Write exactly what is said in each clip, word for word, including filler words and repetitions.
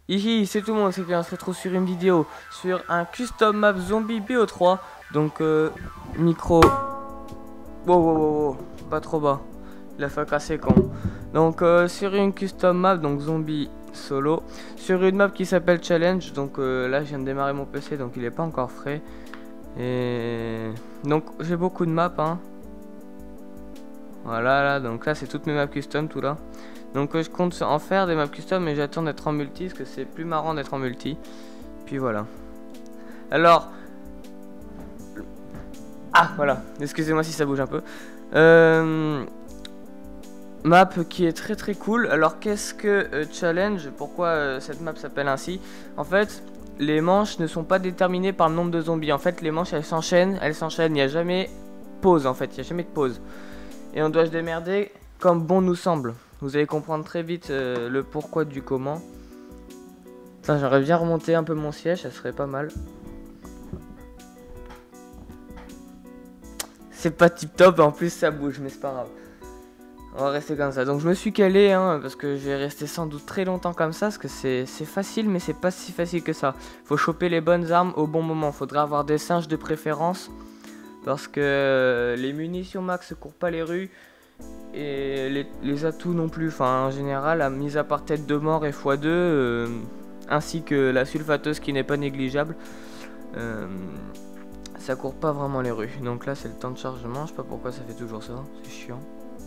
Hihi, c'est tout le monde, c'est qu'on se retrouve sur une vidéo sur un custom map zombie B O trois. Donc euh, micro. Wow, wow, wow, wow, pas trop bas. Il a fait casser con. Donc euh, sur une custom map, donc zombie solo, sur une map qui s'appelle Challenge. Donc euh, là je viens de démarrer mon P C, donc il est pas encore frais. Et donc j'ai beaucoup de maps, hein. Voilà, là, donc là c'est toutes mes maps custom, tout là. Donc euh, je compte en faire des maps custom, mais j'attends d'être en multi, parce que c'est plus marrant d'être en multi. Puis voilà. Alors... Ah, voilà. Excusez-moi si ça bouge un peu. Euh... Map qui est très très cool. Alors qu'est-ce que euh, Challenge? Pourquoi euh, cette map s'appelle ainsi? En fait, les manches ne sont pas déterminées par le nombre de zombies. En fait, les manches elles s'enchaînent, elles s'enchaînent. Il n'y a jamais pause en fait, il n'y a jamais de pause. Et on doit se démerder comme bon nous semble. Vous allez comprendre très vite euh, le pourquoi du comment. Enfin, j'aurais bien remonté un peu mon siège, ça serait pas mal. C'est pas tip top, en plus ça bouge, mais c'est pas grave. On va rester comme ça. Donc je me suis calé, hein, parce que je vais rester sans doute très longtemps comme ça, parce que c'est facile, mais c'est pas si facile que ça. Faut choper les bonnes armes au bon moment. Faudra avoir des singes de préférence, parce que euh, les munitions max courent pas les rues. Et les, les atouts non plus, enfin en général, à mise à part tête de mort et fois deux, euh, ainsi que la sulfateuse qui n'est pas négligeable, euh, ça court pas vraiment les rues. Donc là c'est le temps de chargement, je sais pas pourquoi ça fait toujours ça, c'est chiant.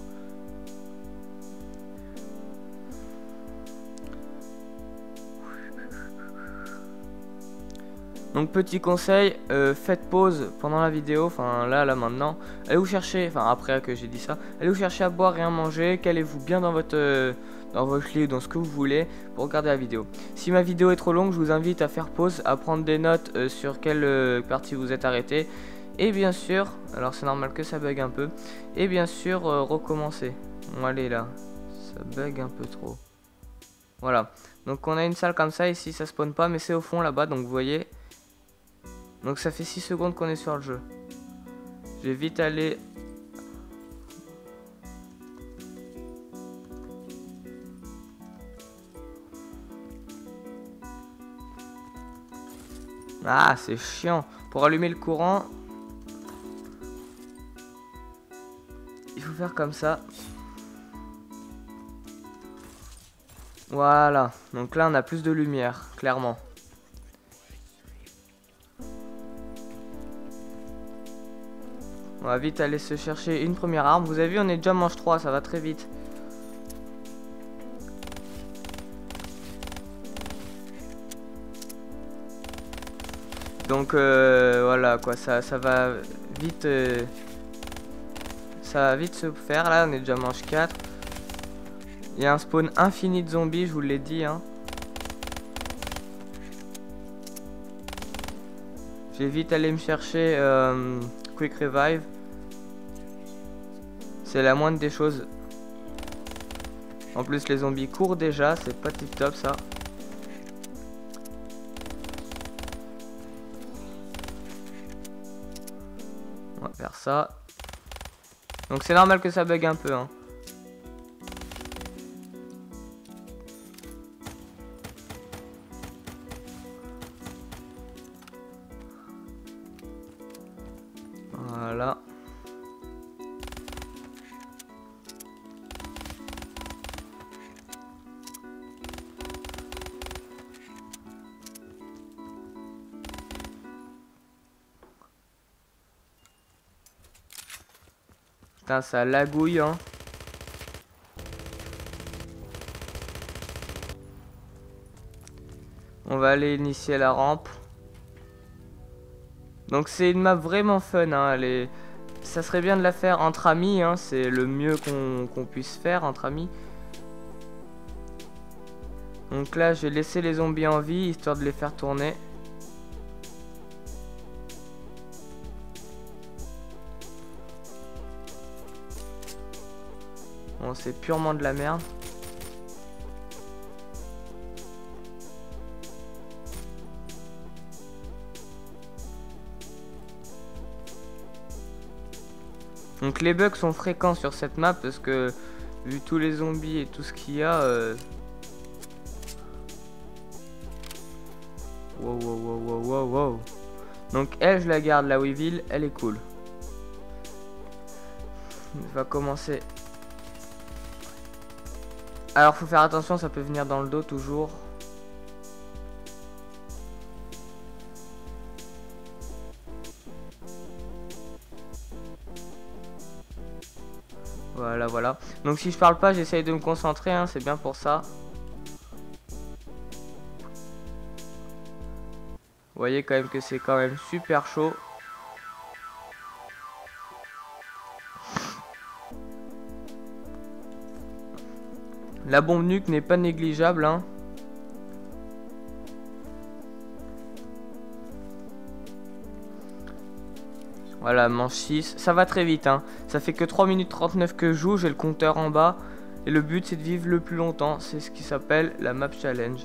Donc petit conseil, euh, faites pause pendant la vidéo, enfin là, là maintenant, allez vous chercher, enfin après que j'ai dit ça, allez vous chercher à boire et à manger, calez-vous bien dans votre, euh, dans votre lit, dans ce que vous voulez pour regarder la vidéo. Si ma vidéo est trop longue, je vous invite à faire pause, à prendre des notes euh, sur quelle euh, partie vous êtes arrêté. Et bien sûr, alors c'est normal que ça bug un peu, et bien sûr euh, recommencer. Bon allez là, ça bug un peu trop. Voilà, donc on a une salle comme ça, ici ça spawn pas, mais c'est au fond là-bas, donc vous voyez. Donc ça fait six secondes qu'on est sur le jeu. Je vais vite aller... Ah, c'est chiant. Pour allumer le courant, il faut faire comme ça. Voilà. Donc là, on a plus de lumière, clairement. On va vite aller se chercher une première arme. Vous avez vu, on est déjà manche trois, ça va très vite. Donc euh, voilà quoi, ça, ça va vite euh, ça va vite se faire. Là on est déjà manche quatre. Il y a un spawn infini de zombies, je vous l'ai dit, hein. Je vais vite aller me chercher euh, Quick Revive. C'est la moindre des choses. En plus les zombies courent déjà, c'est pas tip top ça. On va faire ça. Donc c'est normal que ça bug un peu, hein. Voilà. Putain, ça lagouille, hein. On va aller initier la rampe. Donc c'est une map vraiment fun, hein. Elle est... Ça serait bien de la faire entre amis, hein. C'est le mieux qu'on qu'on puisse faire entre amis. Donc là, je vais laisser les zombies en vie, histoire de les faire tourner. Bon, c'est purement de la merde. Donc les bugs sont fréquents sur cette map parce que vu tous les zombies et tout ce qu'il y a, euh, Wow, wow, wow, wow, wow, wow. Donc elle, je la garde, la Weevil, elle est cool. On va commencer. Alors faut faire attention, ça peut venir dans le dos toujours. Voilà, voilà. Donc si je parle pas, j'essaye de me concentrer, hein, c'est bien pour ça. Vous voyez quand même que c'est quand même super chaud. La bombe nuque n'est pas négligeable, hein. Voilà, manche six. Ça va très vite, hein. Ça fait que trois minutes trente-neuf que je joue, j'ai le compteur en bas. Et le but, c'est de vivre le plus longtemps. C'est ce qui s'appelle la map challenge.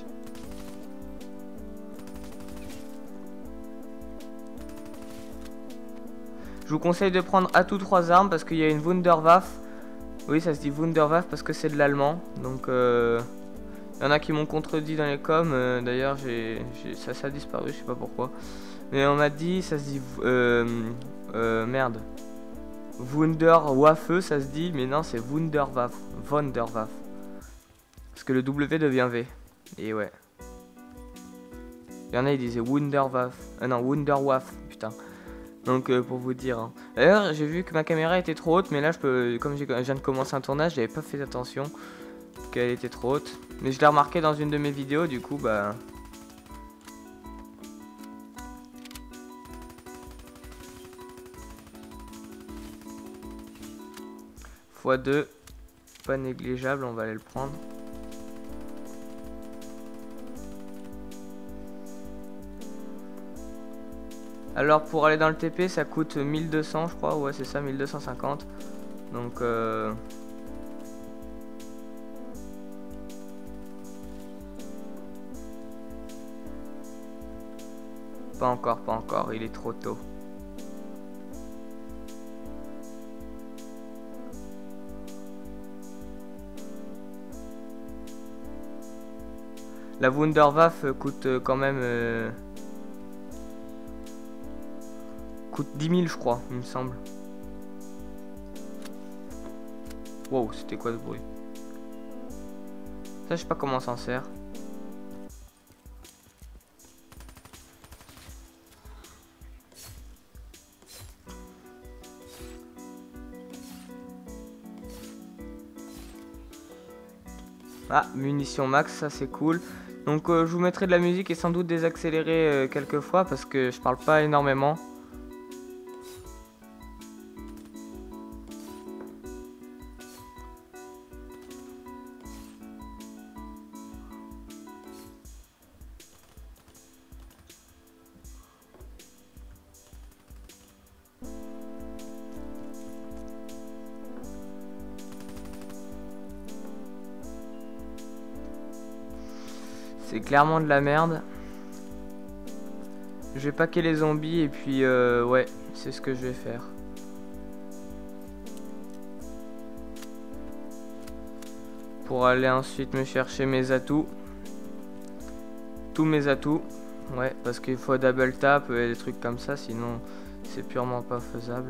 Je vous conseille de prendre à tout trois armes parce qu'il y a une Wunderwaffe. Oui, ça se dit Wunderwaffe parce que c'est de l'allemand. Donc, euh, il y en a qui m'ont contredit dans les coms. Euh, D'ailleurs, j'ai, ça, ça a disparu, je sais pas pourquoi. Mais on m'a dit, ça se dit... Euh, euh, merde. Wunderwaffe, ça se dit. Mais non, c'est Wunderwaffe. Wunderwaffe. Parce que le W devient V. Et ouais. Il y en a, ils disaient Wunderwaffe. Ah non, Wunderwaffe, putain. Donc euh, pour vous dire. Hein. D'ailleurs, j'ai vu que ma caméra était trop haute, mais là, je peux, comme je viens de commencer un tournage, j'avais pas fait attention qu'elle était trop haute. Mais je l'ai remarqué dans une de mes vidéos, du coup, bah. fois deux, pas négligeable, on va aller le prendre. Alors pour aller dans le T P ça coûte mille deux cents je crois, ouais c'est ça, mille deux cent cinquante. Donc euh... pas encore, pas encore, il est trop tôt. La Wunderwaffe coûte quand même... Euh... coûte dix mille je crois, il me semble. Wow, c'était quoi ce bruit? Ça je sais pas comment on s'en sert. Ah, munitions max, ça c'est cool. Donc euh, je vous mettrai de la musique et sans doute désaccélérer euh, quelques fois parce que je parle pas énormément. C'est clairement de la merde. Je vais paquer les zombies et puis euh, ouais, c'est ce que je vais faire. Pour aller ensuite me chercher mes atouts. Tous mes atouts. Ouais, parce qu'il faut double tap et des trucs comme ça, sinon c'est purement pas faisable.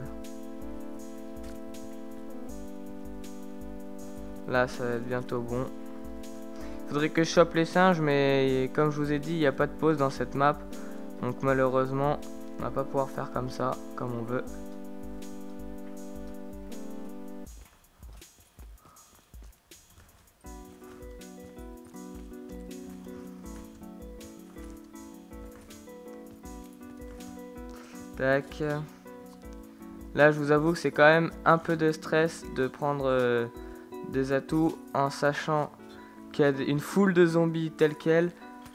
Là, ça va être bientôt bon. Faudrait que je chope les singes, mais comme je vous ai dit, il n'y a pas de pause dans cette map. Donc malheureusement, on va pas pouvoir faire comme ça, comme on veut. Tac. Là, je vous avoue que c'est quand même un peu de stress de prendre euh, des atouts en sachant qu'il y a une foule de zombies telle quelle.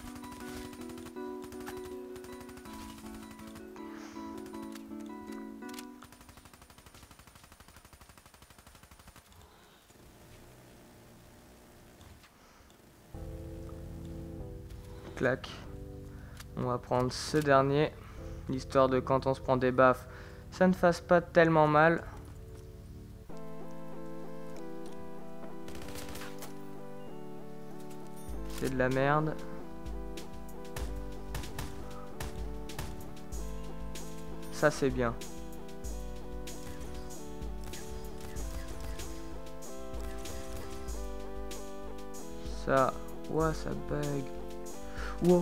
Clac. On va prendre ce dernier, histoire de quand on se prend des baffes, ça ne fasse pas tellement mal. C'est de la merde. Ça c'est bien. Ça... Ouah, ça bug. Wow.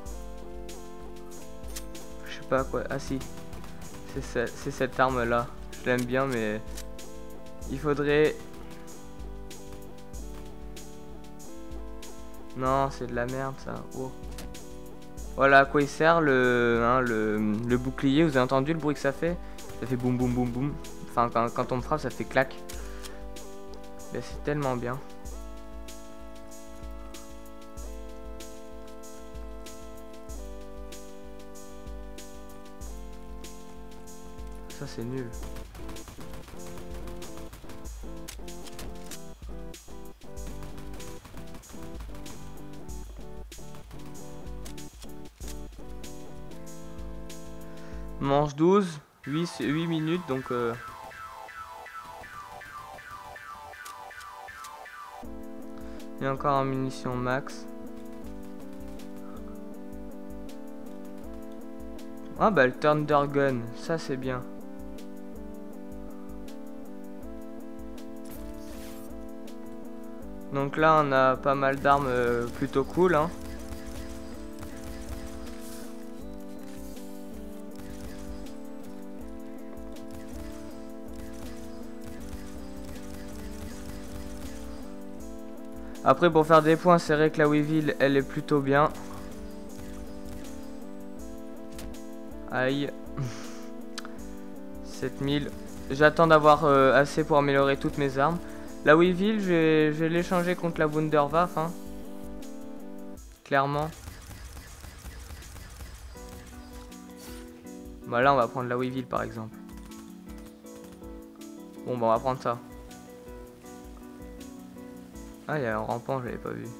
Je sais pas quoi. Ah si. C'est ce, cette arme là. Je l'aime bien mais... Il faudrait... Non, c'est de la merde ça. Wow. Voilà à quoi il sert le, hein, le, le bouclier. Vous avez entendu le bruit que ça fait? Ça fait boum boum boum boum. Enfin quand, quand on me frappe ça fait clac. Ben, c'est tellement bien. Ça c'est nul. Manche douze, huit, huit minutes donc euh... il y a encore un munition max. Ah bah le Thunder Gun, ça c'est bien. Donc là on a pas mal d'armes euh, plutôt cool hein. Après pour faire des points c'est vrai que la Weevil elle est plutôt bien. Aïe. sept mille. J'attends d'avoir euh, assez pour améliorer toutes mes armes. La Weevil je vais, je vais l'échanger contre la Wunderwaffe hein. Clairement. Bah là on va prendre la Weevil par exemple. Bon bah on va prendre ça. Ah il y a un rampant, je l'avais pas vu.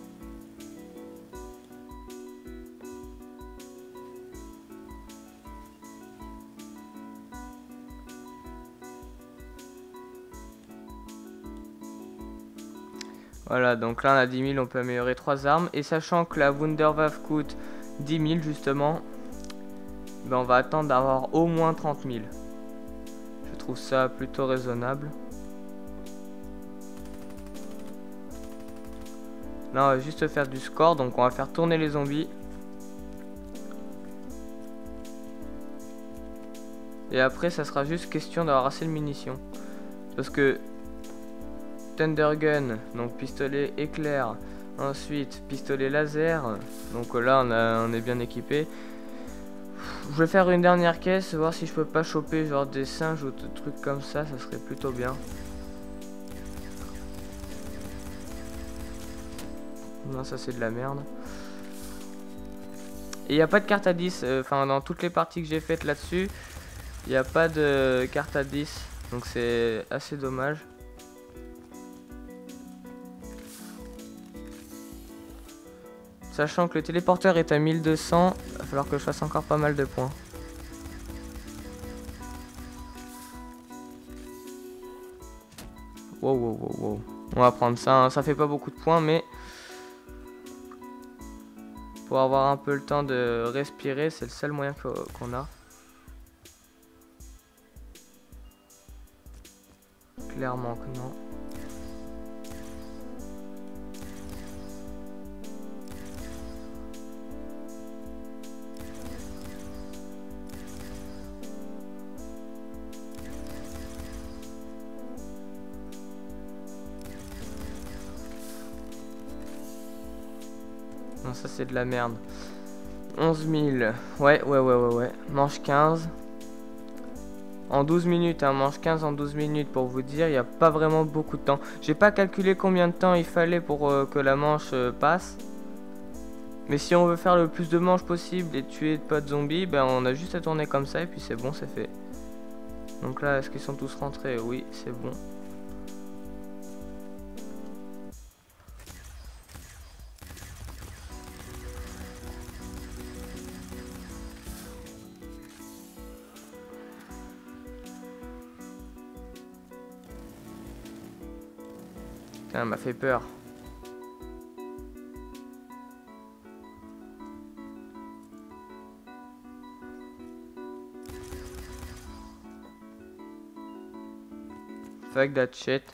Voilà, donc là on a dix mille, on peut améliorer trois armes. Et sachant que la Wunderwaffe coûte dix mille justement, ben on va attendre d'avoir au moins trente mille. Je trouve ça plutôt raisonnable. Là on va juste faire du score, donc on va faire tourner les zombies. Et après ça sera juste question d'avoir assez de munitions. Parce que Thunder Gun, donc pistolet éclair, ensuite pistolet laser, donc là on, a, on est bien équipé. Je vais faire une dernière caisse, voir si je peux pas choper genre des singes ou des trucs comme ça, ça serait plutôt bien. Non, ça c'est de la merde. Et il n'y a pas de carte à dix, enfin euh, dans toutes les parties que j'ai faites là-dessus, il n'y a pas de carte à dix, donc c'est assez dommage. Sachant que le téléporteur est à mille deux cents, il va falloir que je fasse encore pas mal de points. Wow, wow, wow, wow. On va prendre ça, hein. Ça fait pas beaucoup de points, mais pour avoir un peu le temps de respirer, c'est le seul moyen qu'on a. Clairement que non. Non, ça c'est de la merde. onze mille. Ouais, ouais, ouais, ouais, ouais. Manche quinze. En douze minutes, hein. Manche quinze en douze minutes pour vous dire. Il n'y a pas vraiment beaucoup de temps. J'ai pas calculé combien de temps il fallait pour euh, que la manche euh, passe. Mais si on veut faire le plus de manches possible et tuer pas de zombies, ben on a juste à tourner comme ça et puis c'est bon, c'est fait. Donc là, est-ce qu'ils sont tous rentrés? Oui, c'est bon. Ça m'a fait peur. Fuck that shit.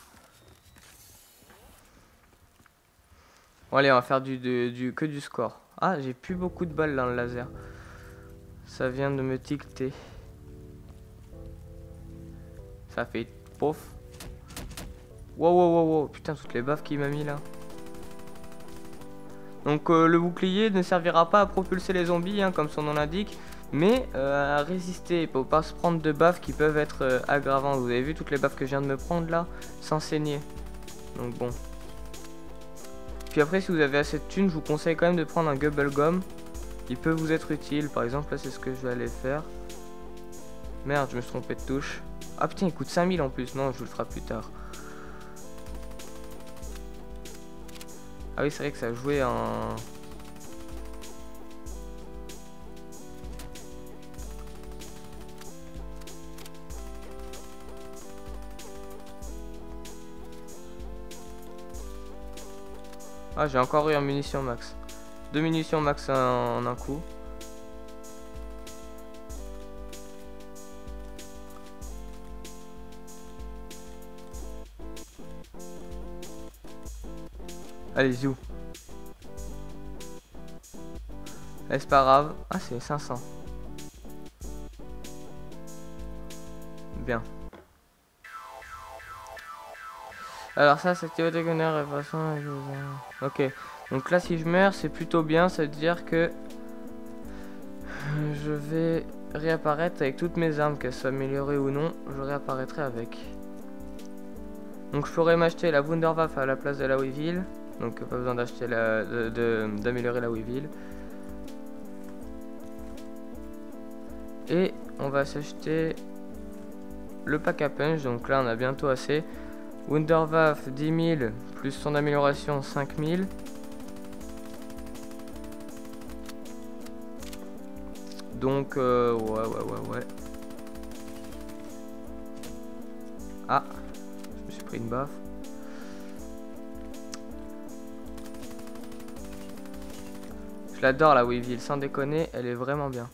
Bon allez, on va faire du, du, du que du score. Ah, j'ai plus beaucoup de balles dans le laser. Ça vient de me tilter. Ça fait pouf. Wow, wow, wow, wow. Putain, toutes les baffes qu'il m'a mis là. Donc euh, le bouclier ne servira pas à propulser les zombies, hein, comme son nom l'indique, mais euh, à résister, pour pas se prendre de baffes qui peuvent être euh, aggravantes. Vous avez vu toutes les baffes que je viens de me prendre là, sans saigner. Donc bon. Puis après, si vous avez assez de thunes, je vous conseille quand même de prendre un Gubble Gum. Il peut vous être utile. Par exemple, là c'est ce que je vais aller faire. Merde, je me suis trompé de touche. Ah putain, il coûte cinq mille en plus. Non, je vous le ferai plus tard. Ah oui, c'est vrai que ça jouait en... Ah, j'ai encore eu un munition max. Deux munitions max en, en un coup. Allez, zou. Eh, c'est pas grave. Ah, c'est cinq cents. Bien. Alors ça, c'est Théo Gunner et façon... Ok. Donc là, si je meurs, c'est plutôt bien. Ça veut dire que... Je vais réapparaître avec toutes mes armes, qu'elles soient améliorées ou non. Je réapparaîtrai avec. Donc je pourrais m'acheter la Wunderwaffe à la place de la Weevil. Donc pas besoin d'acheter la... d'améliorer la Weevil. Et on va s'acheter le pack à punch. Donc là, on a bientôt assez. Wunderwaffe dix mille plus son amélioration cinq mille. Donc euh, ouais ouais ouais ouais. Ah, je me suis pris une baffe. Je l'adore la Weevil, sans déconner, elle est vraiment bien.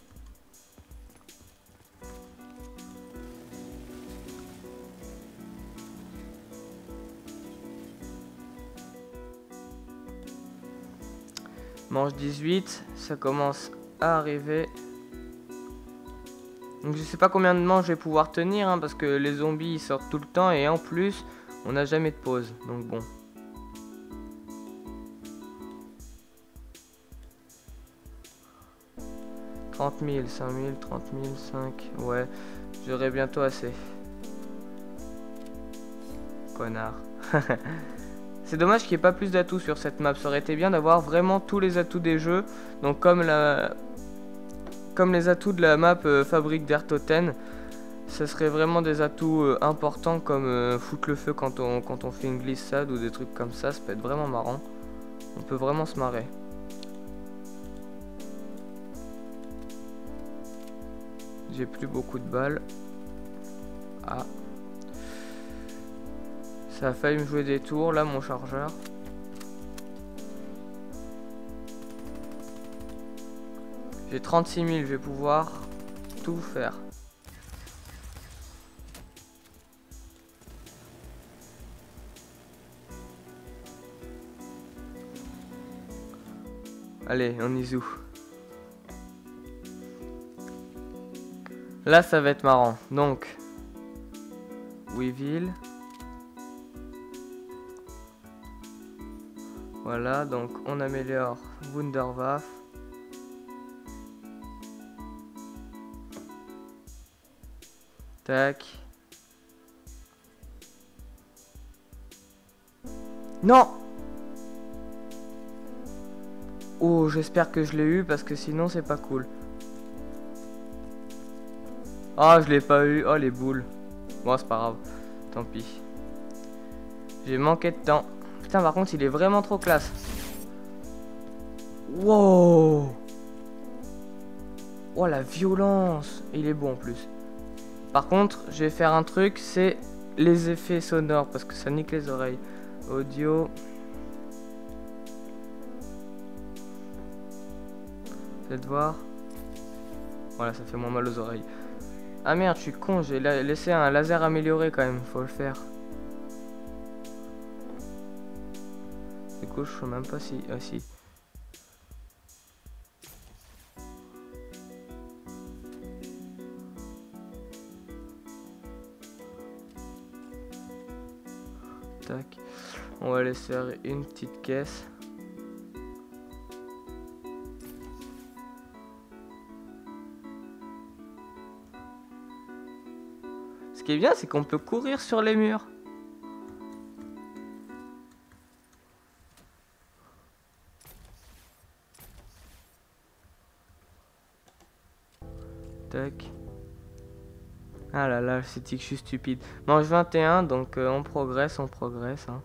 Manche dix-huit, ça commence à arriver. Donc je sais pas combien de manches je vais pouvoir tenir, hein, parce que les zombies ils sortent tout le temps et en plus on n'a jamais de pause. Donc bon. trente mille, cinq mille, trente mille, cinq. Ouais, j'aurai bientôt assez. Connard. C'est dommage qu'il n'y ait pas plus d'atouts sur cette map. Ça aurait été bien d'avoir vraiment tous les atouts des jeux. Donc comme la... comme les atouts de la map euh, Fabrique d'Ertoten. Ça serait vraiment des atouts euh, importants comme euh, foutre le feu quand on, quand on fait une glissade ou des trucs comme ça. Ça peut être vraiment marrant. On peut vraiment se marrer. J'ai plus beaucoup de balles. Ah. Ça a failli me jouer des tours, là, mon chargeur. J'ai trente-six mille, je vais pouvoir tout faire. Allez, on y joue. Là, ça va être marrant. Donc, Weevil. Voilà, donc on améliore Wunderwaffe. Tac. Non! Oh, j'espère que je l'ai eu parce que sinon c'est pas cool. Ah, oh, je l'ai pas eu. Oh, les boules. Bon, c'est pas grave. Tant pis. J'ai manqué de temps. Putain, par contre, il est vraiment trop classe. Wow. Oh, la violence. Il est bon en plus. Par contre, je vais faire un truc, c'est les effets sonores parce que ça nique les oreilles. Audio. Faites voir. Voilà, ça fait moins mal aux oreilles. Ah merde, je suis con, j'ai la laissé un laser amélioré quand même, faut le faire. Du coup, je sais même pas si... Ah si. Tac. On va laisser une petite caisse. Ce qui est bien, c'est qu'on peut courir sur les murs. Tac. Ah là là, c'est que je suis stupide. Manche vingt et un, donc euh, on progresse, on progresse. Hein.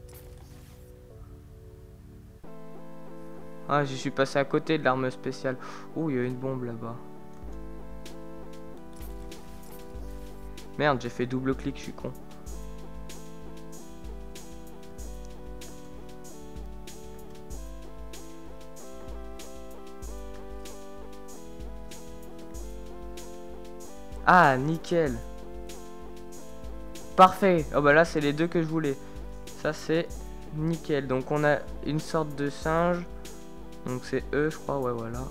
Ah, je suis passé à côté de l'arme spéciale. Oh, il y a une bombe là-bas. Merde, j'ai fait double clic, je suis con. Ah, nickel. Parfait. Oh bah là, c'est les deux que je voulais. Ça, c'est nickel. Donc, on a une sorte de singe. Donc, c'est eux, je crois. Ouais, voilà.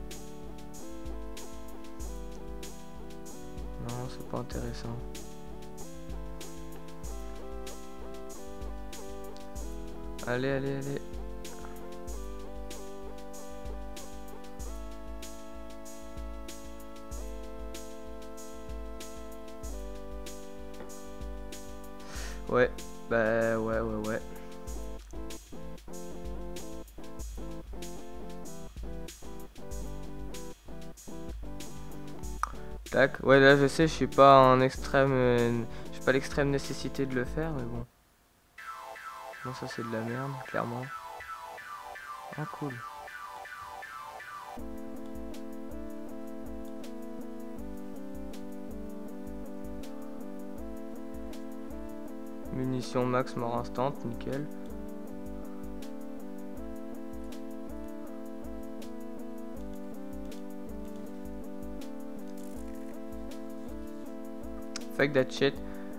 Non, c'est pas intéressant. Allez, allez, allez. Ouais, bah ouais, ouais, ouais. Tac, ouais, là je sais, je suis pas en extrême. Euh, j'ai pas l'extrême nécessité de le faire, mais bon. Non, ça c'est de la merde, clairement. Ah, cool. Munitions max, mort instant, nickel. Fuck that shit.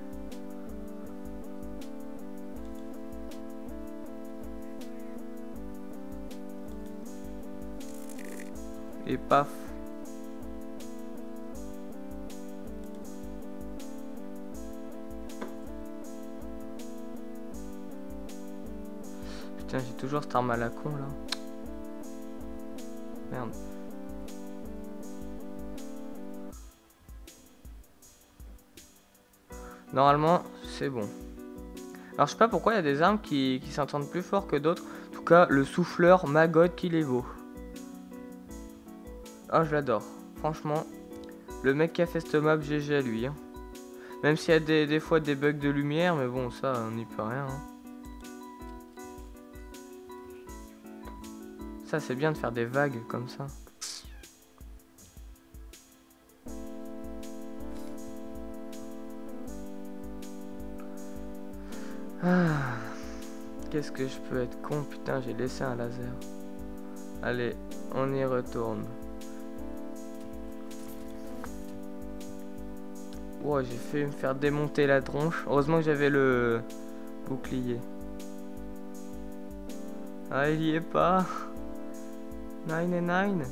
Et paf. Putain, j'ai toujours cette arme à la con là. Merde. Normalement, c'est bon. Alors, je sais pas pourquoi il y a des armes qui, qui s'entendent plus fort que d'autres. En tout cas, le souffleur, ma god, qui les vaut. Ah, je l'adore. Franchement, le mec qui a fait ce map, G G à lui. Hein. Même s'il y a des, des fois des bugs de lumière, mais bon, ça, on n'y peut rien. Hein. Ça, c'est bien de faire des vagues comme ça. Ah, qu'est-ce que je peux être con, putain, j'ai laissé un laser. Allez, on y retourne. Wow, j'ai fait me faire démonter la tronche. Heureusement que j'avais le bouclier. Ah, il y est pas. Nine et nine.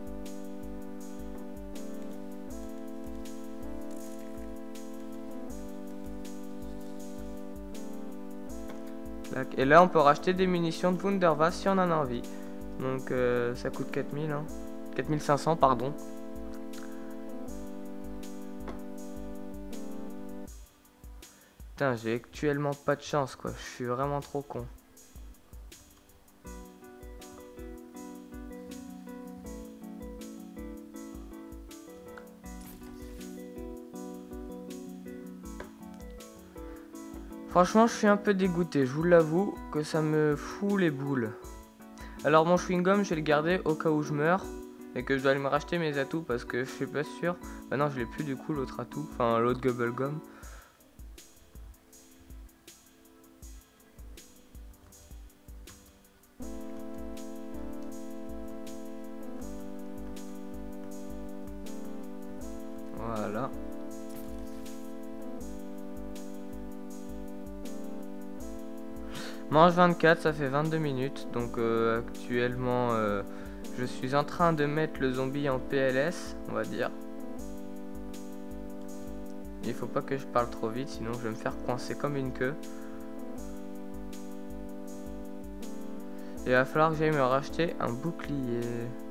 Et là, on peut racheter des munitions de Wunderwaffe si on en a envie. Donc, euh, ça coûte quatre mille. Hein. quatre mille cinq cents, pardon. Putain, j'ai actuellement pas de chance, quoi. Je suis vraiment trop con. Franchement, je suis un peu dégoûté, je vous l'avoue, que ça me fout les boules. Alors mon chewing-gum, je vais le garder au cas où je meurs. Et que je dois aller me racheter mes atouts parce que je suis pas sûr. Bah non, je l'ai plus du coup, l'autre atout. Enfin, l'autre gum. Voilà. Manche vingt-quatre, ça fait vingt-deux minutes. Donc euh, actuellement, euh, je suis en train de mettre le zombie en P L S, on va dire. Il faut pas que je parle trop vite, sinon je vais me faire coincer comme une queue. Et il va falloir que j'aille me racheter un bouclier.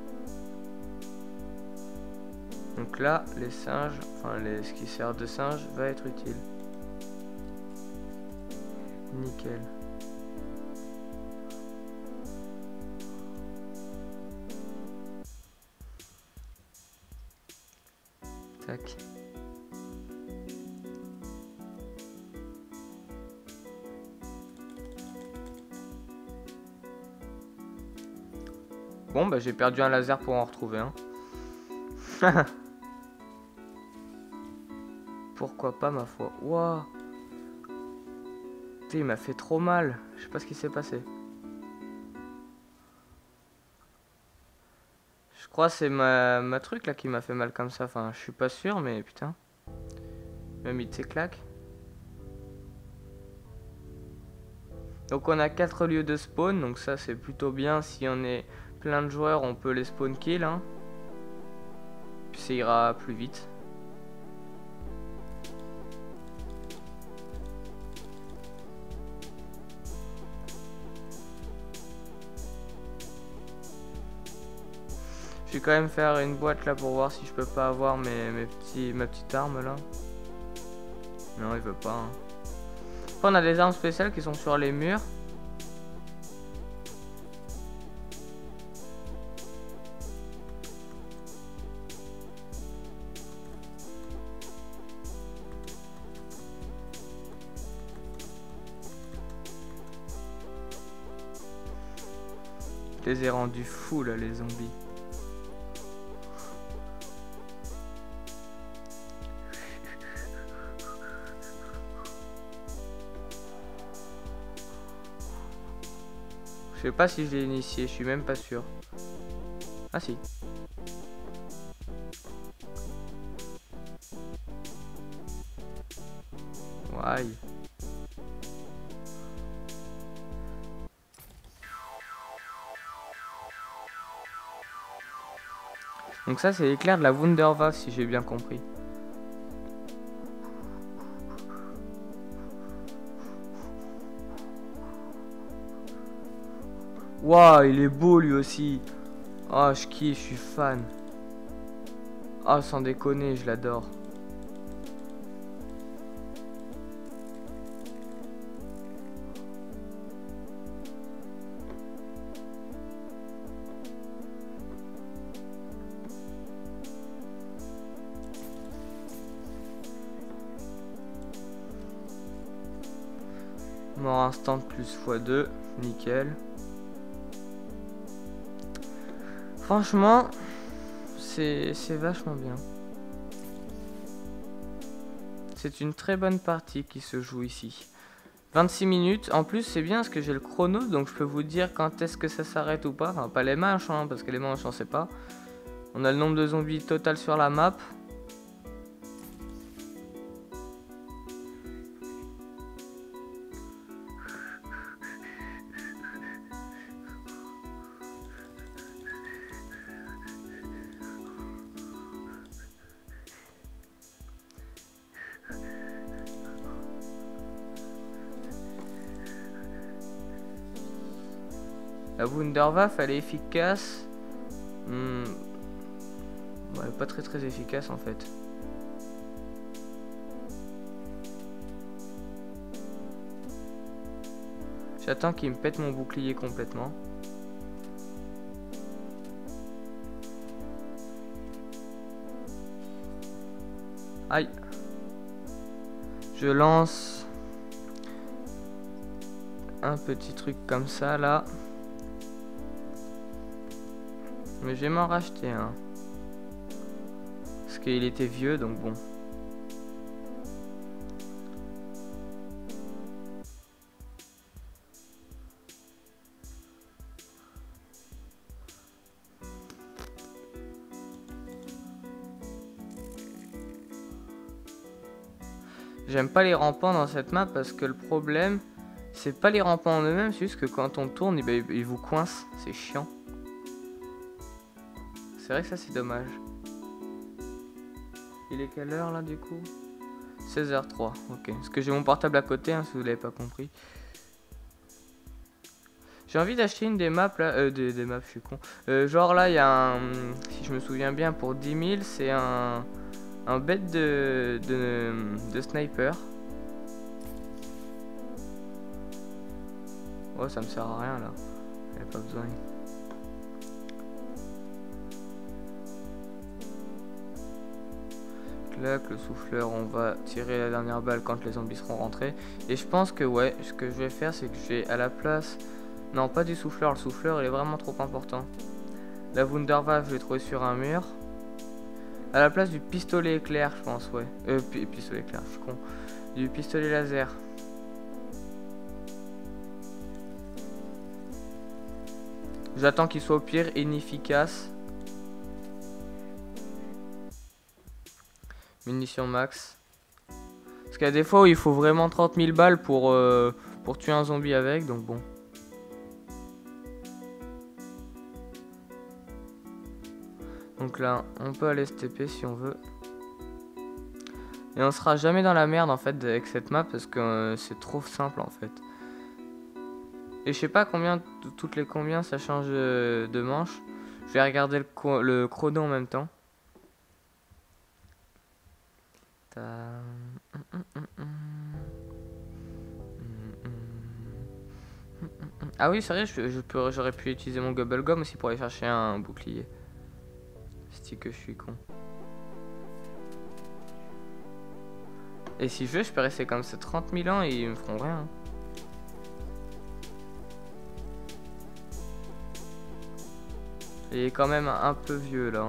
Donc là, les singes, enfin les, ce qui sert de singe va être utile. Nickel. Tac. Bon bah j'ai perdu un laser pour en retrouver un. Pourquoi pas ma foi. Waouh. Il m'a fait trop mal. Je sais pas ce qui s'est passé. Je crois que c'est ma, ma truc là qui m'a fait mal comme ça. Enfin je suis pas sûr mais putain. Même il t'éclaque. Donc on a quatre lieux de spawn. Donc ça c'est plutôt bien. Si on est plein de joueurs on peut les spawn kill hein. Puis ça ira plus vite. Je vais quand même faire une boîte là pour voir si je peux pas avoir mes, mes petits, ma petite arme là. Non, il veut pas. Hein. Après, on a des armes spéciales qui sont sur les murs. Je les ai rendus fous là, les zombies. Je sais pas si je l'ai initié, je suis même pas sûr. Ah si. Ouais. Donc ça c'est l'éclair de la Wunderwaffe si j'ai bien compris. Waouh, il est beau lui aussi. Oh, je kiffe, je suis fan. Oh, sans déconner, je l'adore. Mort instant plus fois deux, nickel. Franchement, c'est vachement bien. C'est une très bonne partie qui se joue ici. vingt-six minutes, en plus c'est bien parce que j'ai le chrono, donc je peux vous dire quand est-ce que ça s'arrête ou pas. Enfin, pas les manches, hein, parce que les manches on sait pas. On a le nombre de zombies total sur la map. La Wunderwaffe elle est efficace. Hmm. Bon, elle est pas très très efficace en fait. J'attends qu'il me pète mon bouclier complètement. Aïe. Je lance un petit truc comme ça là. Mais je vais m'en racheter un. Hein. Parce qu'il était vieux donc bon. J'aime pas les rampants dans cette map parce que le problème C'est pas les rampants en eux-mêmes, c'est juste que quand on tourne, eh ben, ils vous coincent. C'est chiant. C'est vrai que ça, c'est dommage. Il est quelle heure là du coup? seize heures trois, ok. Parce que j'ai mon portable à côté, hein, si vous l'avez pas compris. J'ai envie d'acheter une des maps là, euh, des, des maps, je suis con. Euh, genre là, il y a un, si je me souviens bien, pour dix mille, c'est un, un bête de, de, de sniper. Oh, ça me sert à rien là, j'avais pas besoin. Clac, le souffleur, on va tirer la dernière balle quand les zombies seront rentrés. Et je pense que ouais, ce que je vais faire, c'est que je vais à la place... Non, pas du souffleur, le souffleur il est vraiment trop important. La Wunderwaffe, je l'ai trouvé sur un mur. À la place du pistolet éclair, je pense, ouais. Euh, pi pistolet éclair, je suis con. Du pistolet laser. J'attends qu'il soit au pire inefficace. Munitions max. Parce qu'il y a des fois où il faut vraiment trente mille balles pour, euh, pour tuer un zombie avec, donc bon. Donc là, on peut aller S T P si on veut. Et on sera jamais dans la merde en fait avec cette map parce que euh, c'est trop simple en fait. Et je sais pas combien, toutes les combien ça change de, de manche. Je vais regarder le, le chrono en même temps. Ah oui, c'est vrai, je, je peux, j'aurais pu utiliser mon Bubblegum aussi pour aller chercher un bouclier. C'est que je suis con. Et si je veux, je peux rester comme ça trente mille ans et ils me feront rien. Il est quand même un peu vieux là.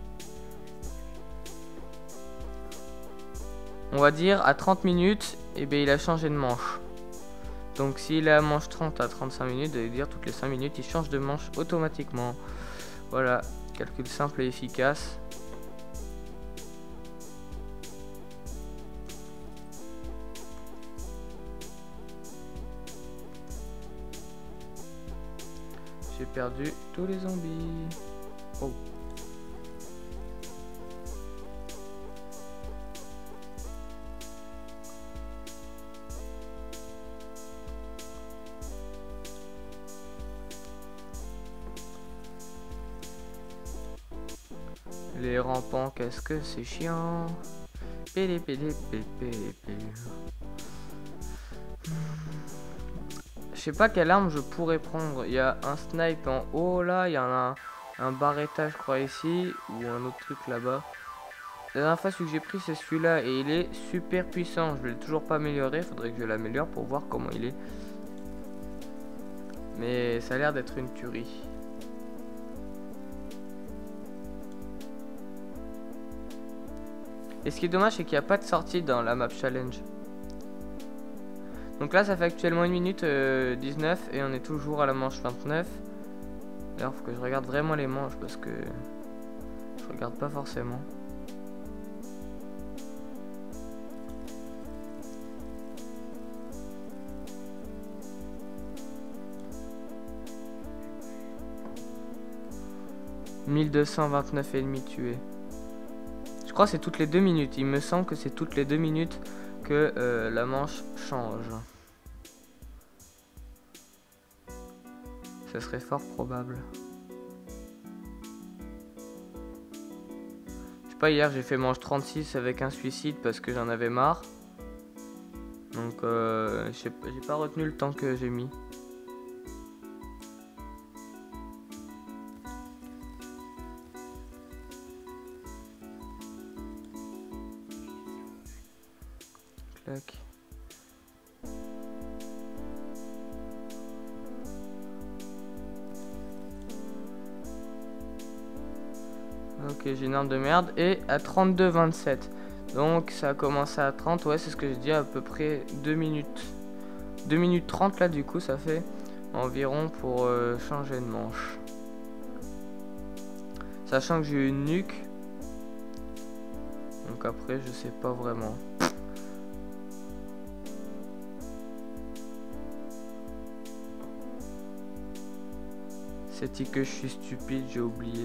On va dire à trente minutes, et eh bien il a changé de manche. Donc s'il est à manche trente à trente-cinq minutes, ça veut dire toutes les cinq minutes il change de manche automatiquement. Voilà, calcul simple et efficace. J'ai perdu tous les zombies. Oh. Les rampants, qu'est-ce que c'est chiant. Pélé, pélé, pélé, pélé, pélé. Je sais pas quelle arme je pourrais prendre. Il y a un snipe en haut là, il y en a un, un barretta je crois ici, ou un autre truc là-bas. La dernière fois celui que j'ai pris c'est celui-là et il est super puissant. Je vais toujours pas améliorer, faudrait que je l'améliore pour voir comment il est. Mais ça a l'air d'être une tuerie. Et ce qui est dommage c'est qu'il n'y a pas de sortie dans la map challenge. Donc là ça fait actuellement une minute euh, dix-neuf et on est toujours à la manche vingt-neuf. D'ailleurs faut que je regarde vraiment les manches parce que je regarde pas forcément. mille deux cent vingt-neuf ennemis tués. Je crois que c'est toutes les deux minutes. Il me semble que c'est toutes les deux minutes que euh, la manche change. Ce serait fort probable. Je sais pas, hier j'ai fait manche trente-six avec un suicide parce que j'en avais marre. Donc euh, j'ai pas retenu le temps que j'ai mis. Clac. Ok, j'ai une arme de merde. Et à trente-deux vingt-sept. Donc ça a commencé à trente. Ouais, c'est ce que je dis, à peu près deux minutes. deux minutes trente là, du coup, ça fait environ pour euh, changer de manche. Sachant que j'ai une nuque. Donc après, je sais pas vraiment. C'est dit que je suis stupide, j'ai oublié.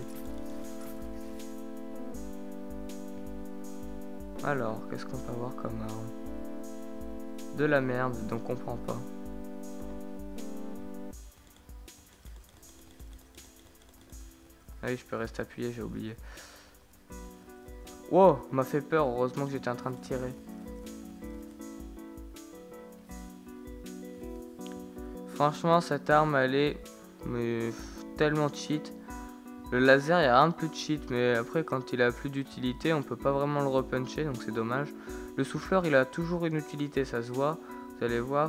Alors, qu'est-ce qu'on peut avoir comme arme? De la merde, donc on prend pas. Ah oui, je peux rester appuyé, j'ai oublié. Wow, m'a fait peur, heureusement que j'étais en train de tirer. Franchement, cette arme, elle est mais, tellement cheat. Le laser, il n'y a rien de plus de cheat, mais après, quand il a plus d'utilité, on peut pas vraiment le repuncher, donc c'est dommage. Le souffleur, il a toujours une utilité, ça se voit. Vous allez voir.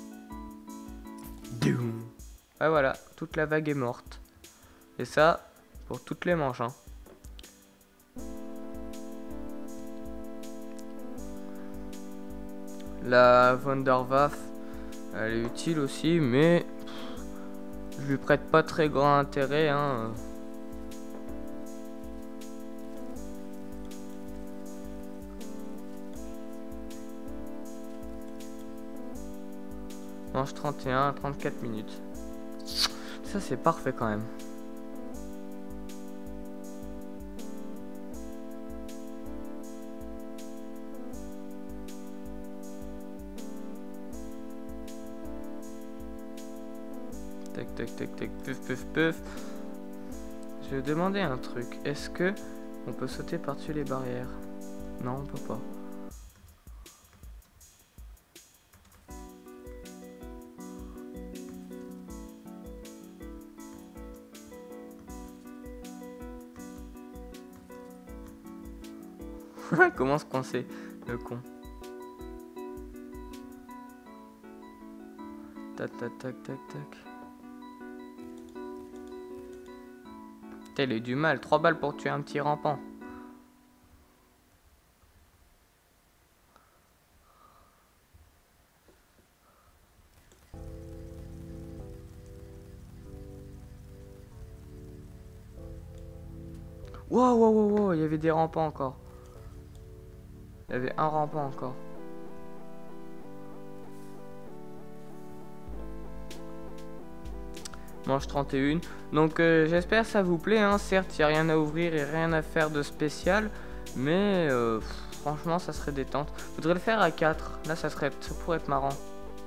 Ah voilà, toute la vague est morte. Et ça, pour toutes les manches. Hein. La Wunderwaffe, elle est utile aussi, mais je lui prête pas très grand intérêt. Hein. Manche trente et un, trente-quatre minutes. Ça c'est parfait quand même. Tac tac tac tac, puf puf puf. Je vais vous demander un truc. Est-ce que on peut sauter par-dessus les barrières? Non, on peut pas. Comment se coincer, le con. Tac tac tac tac tac. Putain, il a eu du mal. trois balles pour tuer un petit rampant. Wow, wow, wow, wow, il y avait des rampants encore. Il y avait un rampant encore. Manche trente et un. Donc euh, j'espère que ça vous plaît. Hein. Certes, il n'y a rien à ouvrir et rien à faire de spécial. Mais euh, pff, franchement, ça serait détente. Faudrait le faire à quatre. Là, ça, serait, ça pourrait être marrant.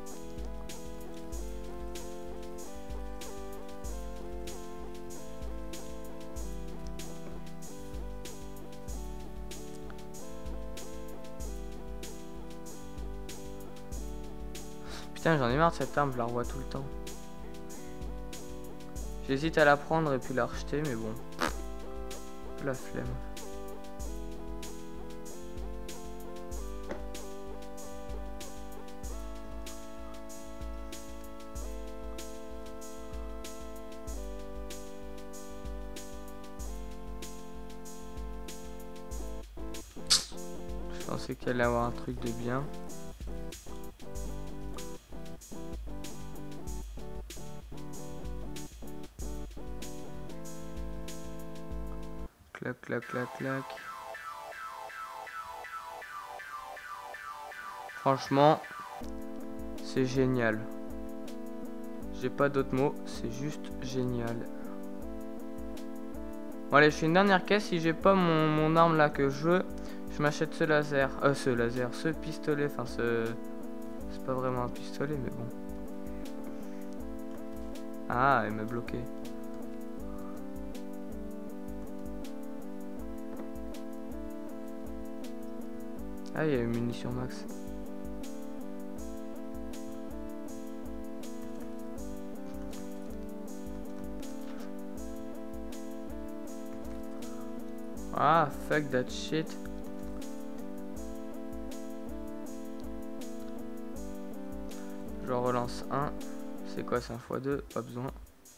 Putain, j'en ai marre de cette arme, je la revois tout le temps. J'hésite à la prendre et puis la rejeter, mais bon. La flemme. Je pensais qu'elle allait avoir un truc de bien. Clac, clac, clac, clac. Franchement, c'est génial. J'ai pas d'autres mots, c'est juste génial. Bon allez, je fais une dernière caisse. Si j'ai pas mon, mon arme là que je veux, je m'achète ce laser. Euh, ce laser, ce pistolet. Enfin, ce... C'est pas vraiment un pistolet, mais bon. Ah, elle m'a bloqué. Ah, il y a une munition max. Ah, fuck that shit. Je relance un. C'est quoi, c'est un fois deux? Pas besoin.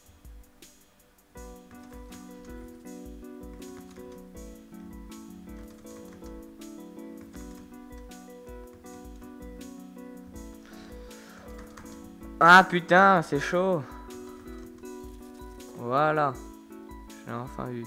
Ah putain, c'est chaud. Voilà. J'ai enfin eu.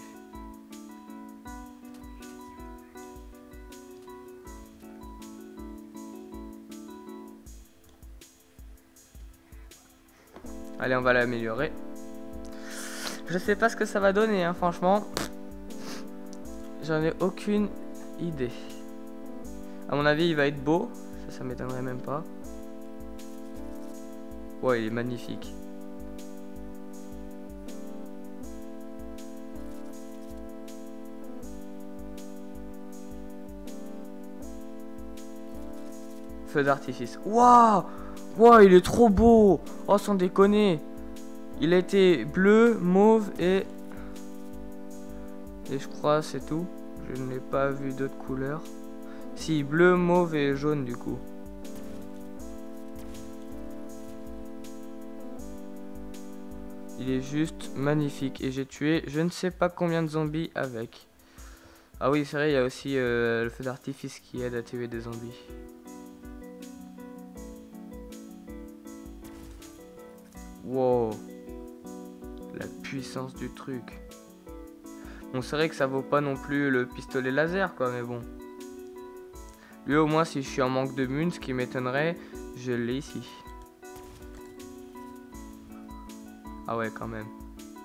Allez, on va l'améliorer. Je sais pas ce que ça va donner, hein, franchement. J'en ai aucune idée. À mon avis, il va être beau. Ça, ça m'étonnerait même pas. Ouais, il est magnifique. Feu d'artifice. Waouh! Waouh, il est trop beau! Oh, sans déconner! Il a été bleu, mauve et... Et je crois c'est tout. Je n'ai pas vu d'autres couleurs. Si, bleu, mauve et jaune du coup. Il est juste magnifique. Et j'ai tué je ne sais pas combien de zombies avec. Ah oui, c'est vrai, il y a aussi euh, le feu d'artifice qui aide à tuer des zombies. Wow. La puissance du truc. Bon, c'est vrai que ça vaut pas non plus le pistolet laser, quoi, mais bon. Lui, au moins, si je suis en manque de mun, ce qui m'étonnerait, je l'ai ici. Ah ouais, quand même.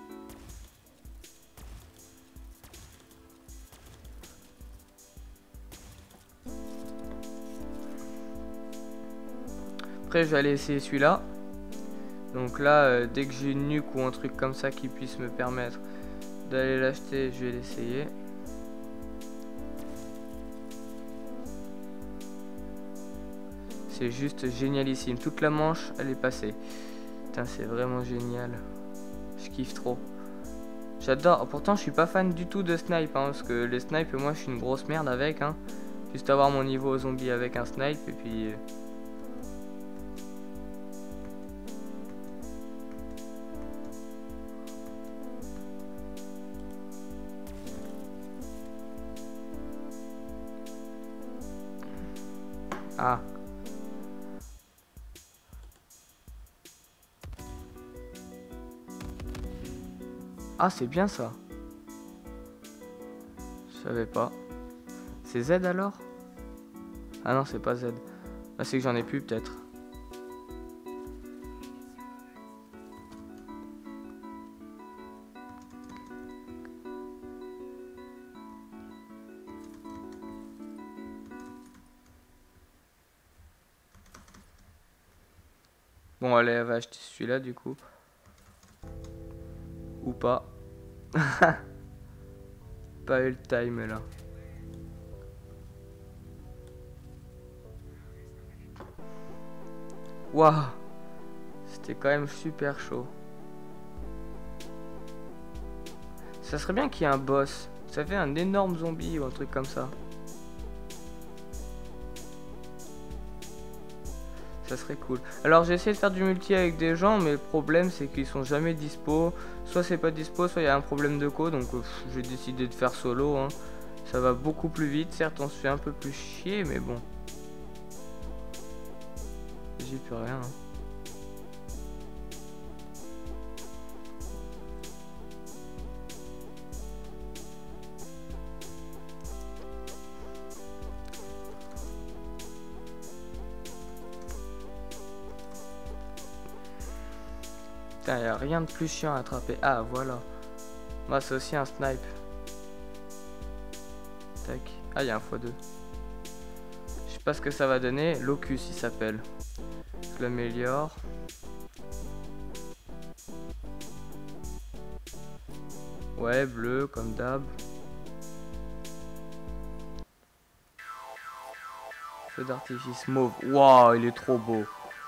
Après, je vais aller essayer celui-là. Donc là, euh, dès que j'ai une nuque ou un truc comme ça qui puisse me permettre d'aller l'acheter, je vais l'essayer. C'est juste génialissime. Toute la manche, elle est passée. Putain, c'est vraiment génial. Je kiffe trop. J'adore. Pourtant, je suis pas fan du tout de snipe. Hein, parce que les snipes, moi, je suis une grosse merde avec. Hein. Juste avoir mon niveau zombie avec un snipe. Et puis... Ah. Ah, c'est bien ça. Je savais pas. C'est Z alors? Ah non, c'est pas Z. Ah, c'est que j'en ai plus peut-être. Bon, allez, elle va acheter celui-là du coup. Ou pas. Pas eu le time là. Waouh. C'était quand même super chaud. Ça serait bien qu'il y ait un boss. Ça fait un énorme zombie ou un truc comme ça. Ça serait cool. Alors j'ai essayé de faire du multi avec des gens, mais le problème c'est qu'ils sont jamais dispo. Soit c'est pas dispo, soit il y a un problème de co. Donc j'ai décidé de faire solo. Hein. Ça va beaucoup plus vite. Certes on se fait un peu plus chier, mais bon. J'y peux rien. Hein. Putain, y a rien de plus chiant à attraper. Ah, voilà. Moi, c'est aussi un snipe. Tac. Ah, il y a un fois deux. Je sais pas ce que ça va donner. Locus, il s'appelle. Je l'améliore. Ouais, bleu, comme d'hab. Feu d'artifice mauve. Waouh, il est trop beau.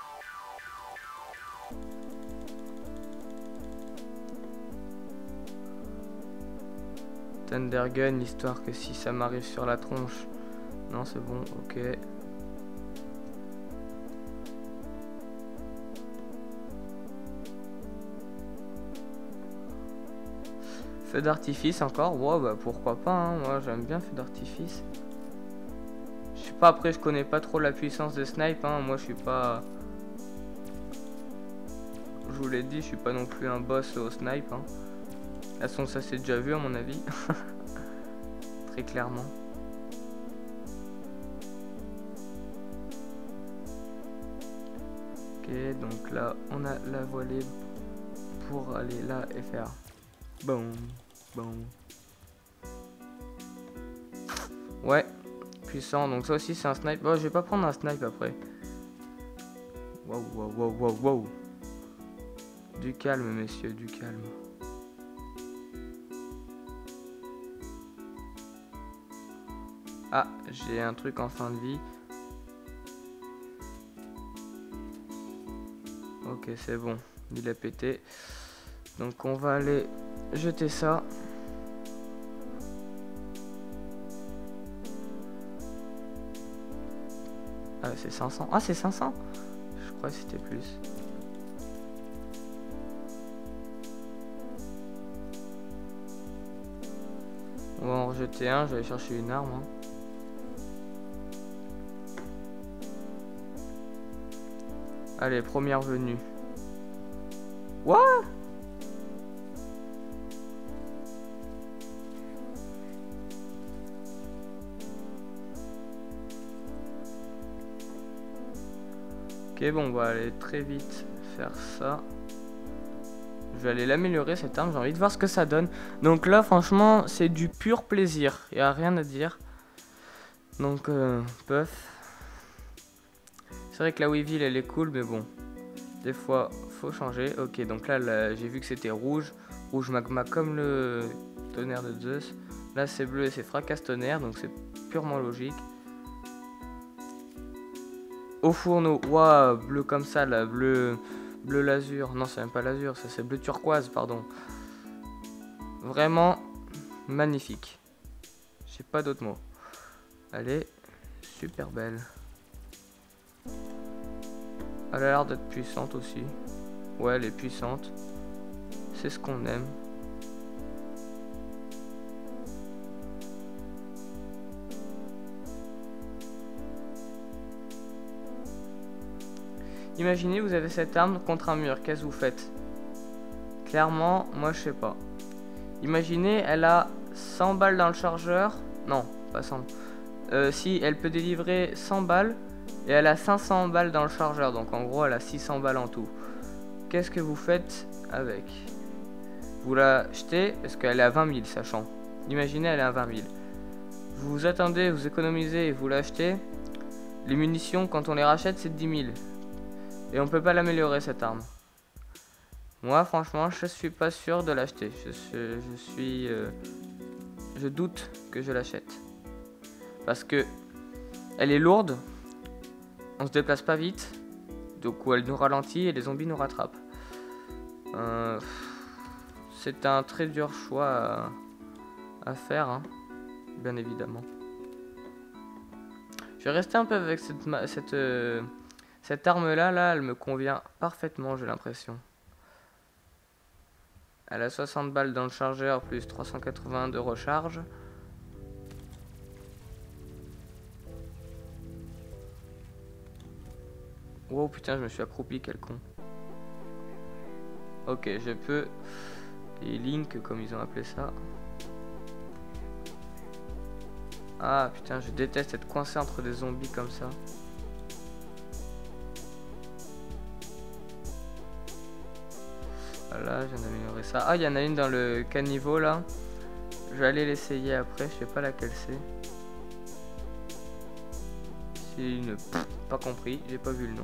Thunder Gun, histoire que si ça m'arrive sur la tronche. Non, c'est bon, ok. Feu d'artifice encore, wow, bah pourquoi pas, hein. Moi j'aime bien feu d'artifice. Je sais pas, après je connais pas trop la puissance de snipe, hein. Moi je suis pas... Je vous l'ai dit, je suis pas non plus un boss au snipe, hein. De toute façon, ça c'est déjà vu à mon avis. Très clairement. Ok, donc là on a la voie libre pour aller là et faire Bon, bon. Ouais, puissant. Donc ça aussi c'est un snipe. Bon, je vais pas prendre un snipe après. Waouh, waouh, waouh, waouh, waouh. Du calme, messieurs, du calme. Ah, j'ai un truc en fin de vie. Ok, c'est bon. Il a pété. Donc on va aller jeter ça. Ah, c'est cinq cents. Ah, c'est cinq cents. Je crois que c'était plus. On va en rejeter un. Je vais aller chercher une arme. Hein. Allez, première venue. What? Ok, bon, on va aller très vite faire ça. Je vais aller l'améliorer cette arme, j'ai envie de voir ce que ça donne. Donc là, franchement, c'est du pur plaisir. Il n'y a rien à dire. Donc, euh, puff. C'est vrai que la Weevil, elle est cool, mais bon. Des fois, faut changer. Ok, donc là, là j'ai vu que c'était rouge. Rouge magma comme le tonnerre de Zeus. Là, c'est bleu et c'est fracasse tonnerre, donc c'est purement logique. Au fourneau, waouh, bleu comme ça, là, bleu, bleu lazur. Non, c'est même pas lazur, ça c'est bleu turquoise, pardon. Vraiment magnifique. J'ai pas d'autres mots. Elle est super belle. Elle a l'air d'être puissante aussi. Ouais, elle est puissante. C'est ce qu'on aime. Imaginez, vous avez cette arme contre un mur, qu'est-ce que vous faites? Clairement, moi je sais pas. Imaginez, elle a cent balles dans le chargeur. Non, pas cent. Euh, si, elle peut délivrer cent balles. Et elle a cinq cents balles dans le chargeur. Donc en gros, elle a six cents balles en tout. Qu'est-ce que vous faites avec? Vous la jetez, parce qu'elle est à vingt mille, sachant. Imaginez, elle est à vingt mille. Vous vous attendez, vous économisez et vous l'achetez. Les munitions, quand on les rachète, c'est dix mille. Et on peut pas l'améliorer cette arme. Moi franchement je suis pas sûr de l'acheter. Je, je, je suis euh, je doute que je l'achète. Parce que elle est lourde. On se déplace pas vite. Donc elle nous ralentit et les zombies nous rattrapent. Euh, C'est un très dur choix à, à faire. Hein, bien évidemment. Je vais rester un peu avec cette... cette euh, Cette arme là, là, elle me convient parfaitement, j'ai l'impression. Elle a soixante balles dans le chargeur, plus trois cent quatre-vingts de recharge. Wow, putain, je me suis accroupi, quel con. Ok, je peux... Les links, comme ils ont appelé ça. Ah, putain, je déteste être coincé entre des zombies comme ça. Voilà, je viens d'améliorer ça. Ah, il y en a une dans le caniveau là. Je vais aller l'essayer après, je sais pas laquelle c'est. C'est une... Pff, pas compris, j'ai pas vu le nom.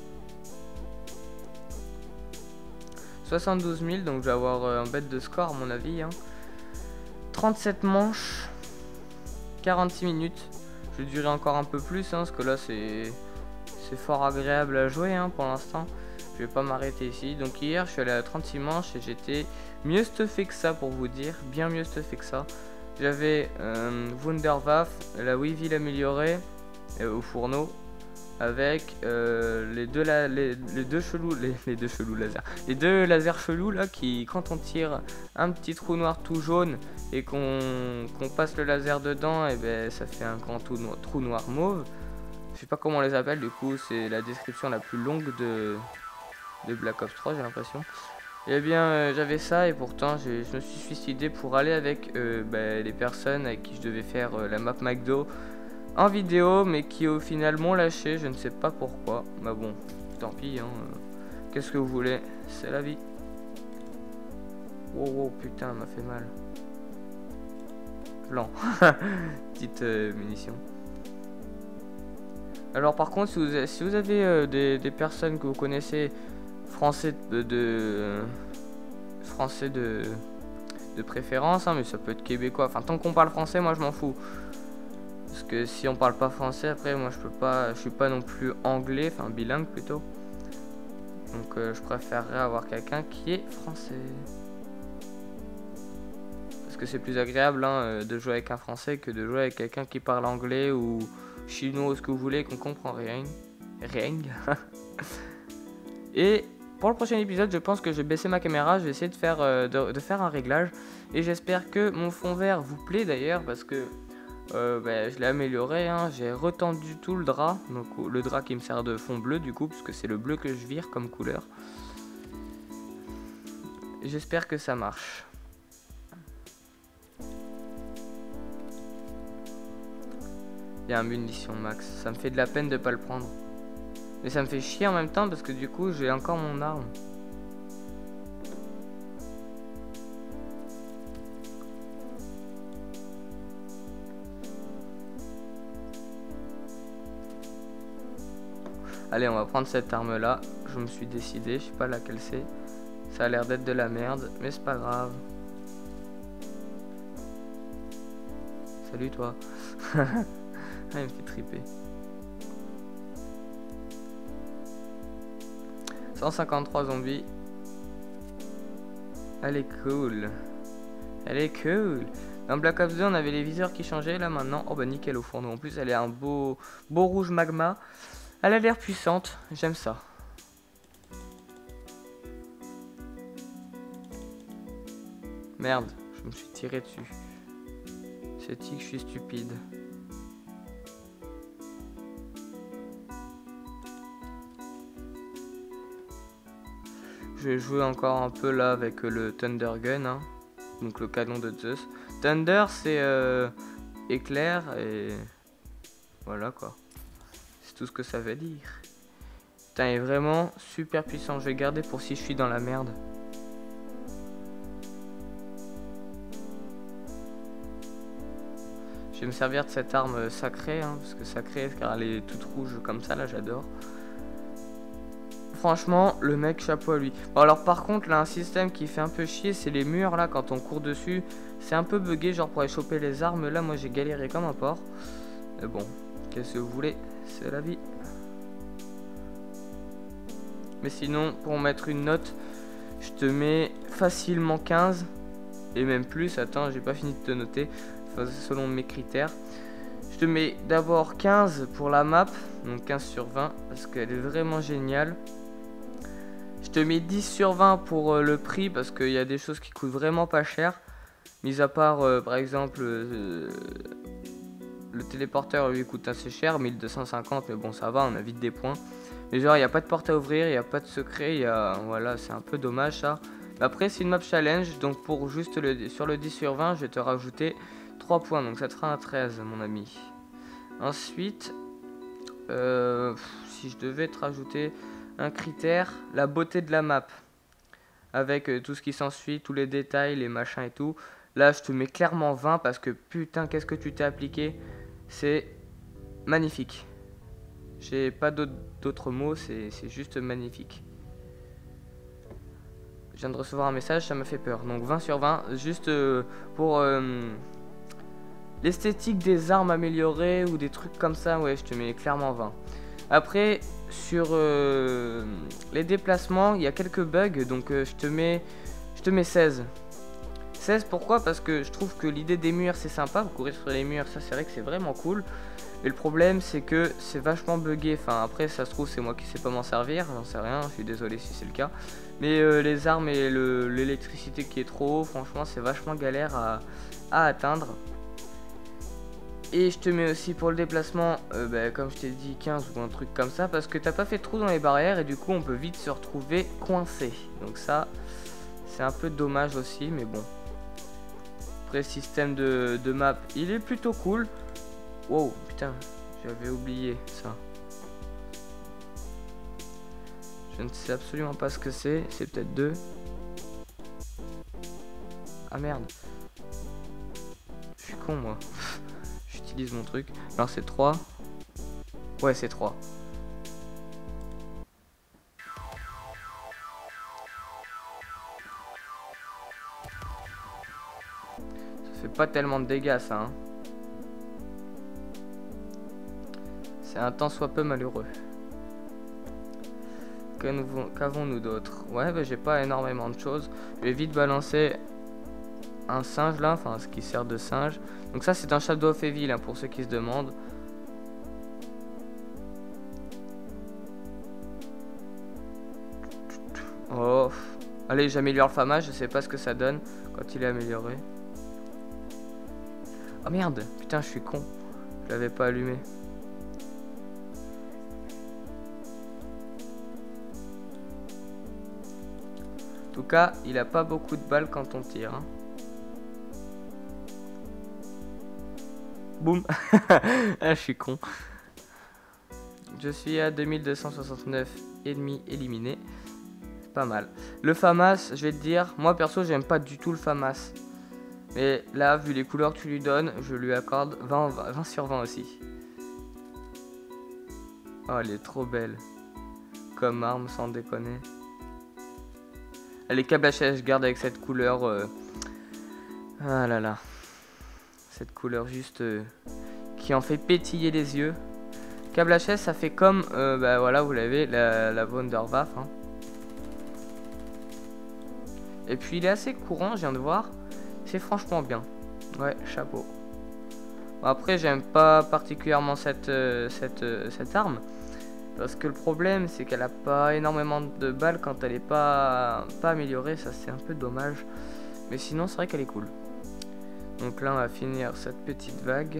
soixante-douze mille, donc je vais avoir un bête de score à mon avis. Hein. trente-sept manches, quarante-six minutes. Je vais durer encore un peu plus, hein, parce que là c'est c'est fort agréable à jouer hein, pour l'instant. Je vais pas m'arrêter ici. Donc hier je suis allé à trente-six manches et j'étais mieux stuffé que ça pour vous dire. Bien mieux stuffé que ça. J'avais euh, Wunderwaffe, la Weevil améliorée euh, au fourneau. Avec euh, les, deux la, les, les deux chelous, les, les deux chelous lasers. Les deux lasers chelous là qui quand on tire un petit trou noir tout jaune et qu'on qu'on passe le laser dedans, et ben ça fait un grand trou noir, trou noir mauve. Je sais pas comment on les appelle, du coup c'est la description la plus longue de de Black Ops trois, j'ai l'impression. Et bien euh, j'avais ça et pourtant je me suis suicidé pour aller avec euh, bah, les personnes avec qui je devais faire euh, la map McDo en vidéo, mais qui au final m'ont lâché, je ne sais pas pourquoi. Bah bon, tant pis, hein. Qu'est-ce que vous voulez, c'est la vie. Wow, wow, putain, elle m'a fait mal. Blanc. Petite euh, munition. Alors par contre, si vous avez, si vous avez euh, des, des personnes que vous connaissez français de, de euh, français de, de préférence, hein, mais ça peut être québécois. Enfin, tant qu'on parle français, moi je m'en fous. Parce que si on parle pas français, après moi je peux pas, je suis pas non plus anglais, enfin bilingue plutôt. Donc euh, je préférerais avoir quelqu'un qui est français. Parce que c'est plus agréable hein, de jouer avec un français que de jouer avec quelqu'un qui parle anglais ou chinois, ce que vous voulez, qu'on comprend rien. Rien. Et pour le prochain épisode, je pense que je vais baisser ma caméra, je vais essayer de faire, euh, de, de faire un réglage. Et j'espère que mon fond vert vous plaît d'ailleurs, parce que euh, bah, je l'ai amélioré, hein. J'ai retendu tout le drap, donc le drap qui me sert de fond bleu du coup, parce que c'est le bleu que je vire comme couleur. J'espère que ça marche. Il y a un munition max, ça me fait de la peine de pas le prendre. Mais ça me fait chier en même temps parce que du coup j'ai encore mon arme. Allez, on va prendre cette arme là. Je me suis décidé, je sais pas laquelle c'est. Ça a l'air d'être de la merde, mais c'est pas grave. Salut toi. Ah, il me fait triper. cent cinquante-trois zombies. Elle est cool. Elle est cool. Dans Black Ops deux, on avait les viseurs qui changeaient. Là, maintenant, oh bah nickel au fourneau. En plus, elle est un beau, beau rouge magma. Elle a l'air puissante. J'aime ça. Merde, je me suis tiré dessus. C'est dit que je suis stupide. Je vais jouer encore un peu là avec le Thunder Gun, hein. Donc le canon de Zeus. Thunder c'est euh, éclair et voilà quoi. C'est tout ce que ça veut dire. Putain, il est vraiment super puissant. Je vais garder pour si je suis dans la merde. Je vais me servir de cette arme sacrée, hein, parce que sacrée car elle est toute rouge comme ça, là j'adore. Franchement, le mec, chapeau à lui. Bon, alors par contre, là, un système qui fait un peu chier, c'est les murs, là, quand on court dessus. C'est un peu bugué, genre pour aller choper les armes. Là, moi, j'ai galéré comme un porc. Mais bon, qu'est-ce que vous voulez? C'est la vie. Mais sinon, pour mettre une note, je te mets facilement quinze. Et même plus, attends, j'ai pas fini de te noter. Enfin, selon mes critères. Je te mets d'abord quinze pour la map, donc quinze sur vingt, parce qu'elle est vraiment géniale. Je te mets dix sur vingt pour euh, le prix, parce qu'il y a des choses qui coûtent vraiment pas cher. Mis à part, euh, par exemple, euh, le téléporteur lui coûte assez cher, mille deux cent cinquante, mais bon ça va, on a vite des points. Mais genre, il n'y a pas de porte à ouvrir, il n'y a pas de secret, y a, voilà, c'est un peu dommage ça. Mais après, c'est une map challenge, donc pour juste le, sur le dix sur vingt, je vais te rajouter trois points, donc ça te fera un treize, mon ami. Ensuite, euh, si je devais te rajouter un critère, la beauté de la map, avec euh, tout ce qui s'ensuit, tous les détails, les machins et tout. Là, je te mets clairement vingt parce que putain, qu'est-ce que tu t'es appliqué. C'est magnifique. J'ai pas d'autres mots, c'est juste magnifique. Je viens de recevoir un message, ça m'a fait peur. Donc vingt sur vingt, juste euh, pour euh, l'esthétique des armes améliorées ou des trucs comme ça, ouais, je te mets clairement vingt. Après, sur euh, les déplacements, il y a quelques bugs, donc euh, je te mets, je te mets seize. seize, pourquoi? Parce que je trouve que l'idée des murs, c'est sympa, vous courir sur les murs, ça c'est vrai que c'est vraiment cool. Mais le problème, c'est que c'est vachement buggé. Enfin, après, ça se trouve, c'est moi qui sais pas m'en servir, j'en sais rien, je suis désolé si c'est le cas. Mais euh, les armes et l'électricité qui est trop haut, franchement, c'est vachement galère à, à atteindre. Et je te mets aussi pour le déplacement, euh, bah, comme je t'ai dit, quinze ou un truc comme ça, parce que t'as pas fait de trou dans les barrières et du coup on peut vite se retrouver coincé. Donc ça, c'est un peu dommage aussi, mais bon. Après, le système de, de map, il est plutôt cool. Wow, putain, j'avais oublié ça. Je ne sais absolument pas ce que c'est, c'est peut-être deux. Ah merde. Je suis con moi. J'utilise mon truc. Alors c'est trois. Ouais c'est trois. Ça fait pas tellement de dégâts ça. Hein. C'est un tant soit peu malheureux. Qu'avons-nous d'autre? Ouais, bah, j'ai pas énormément de choses. Je vais vite balancer un singe là, enfin ce qui sert de singe. Donc ça c'est un Shadow of Evil hein, pour ceux qui se demandent. Oh, allez j'améliore le Fama, je sais pas ce que ça donne quand il est amélioré. Oh merde, putain je suis con, je l'avais pas allumé. En tout cas, il a pas beaucoup de balles quand on tire. Hein. Boum. Ah, je suis con. Je suis à deux mille deux cent soixante-neuf ennemis éliminés. Pas mal. Le Famas, je vais te dire, moi perso, j'aime pas du tout le Famas. Mais là, vu les couleurs que tu lui donnes, je lui accorde vingt, vingt sur vingt aussi. Oh, elle est trop belle. Comme arme, sans déconner. Les câbles H S, je garde avec cette couleur. Euh... Ah là là. Cette couleur juste euh, qui en fait pétiller les yeux. Câble H S, ça fait comme, euh, bah voilà, vous l'avez, la, la Wunderwaffe. Hein. Et puis il est assez courant, je viens de voir. C'est franchement bien. Ouais, chapeau. Bon, après, j'aime pas particulièrement cette, euh, cette, euh, cette arme. Parce que le problème, c'est qu'elle a pas énormément de balles quand elle est pas, pas améliorée. Ça, c'est un peu dommage. Mais sinon, c'est vrai qu'elle est cool. Donc là, on va finir cette petite vague.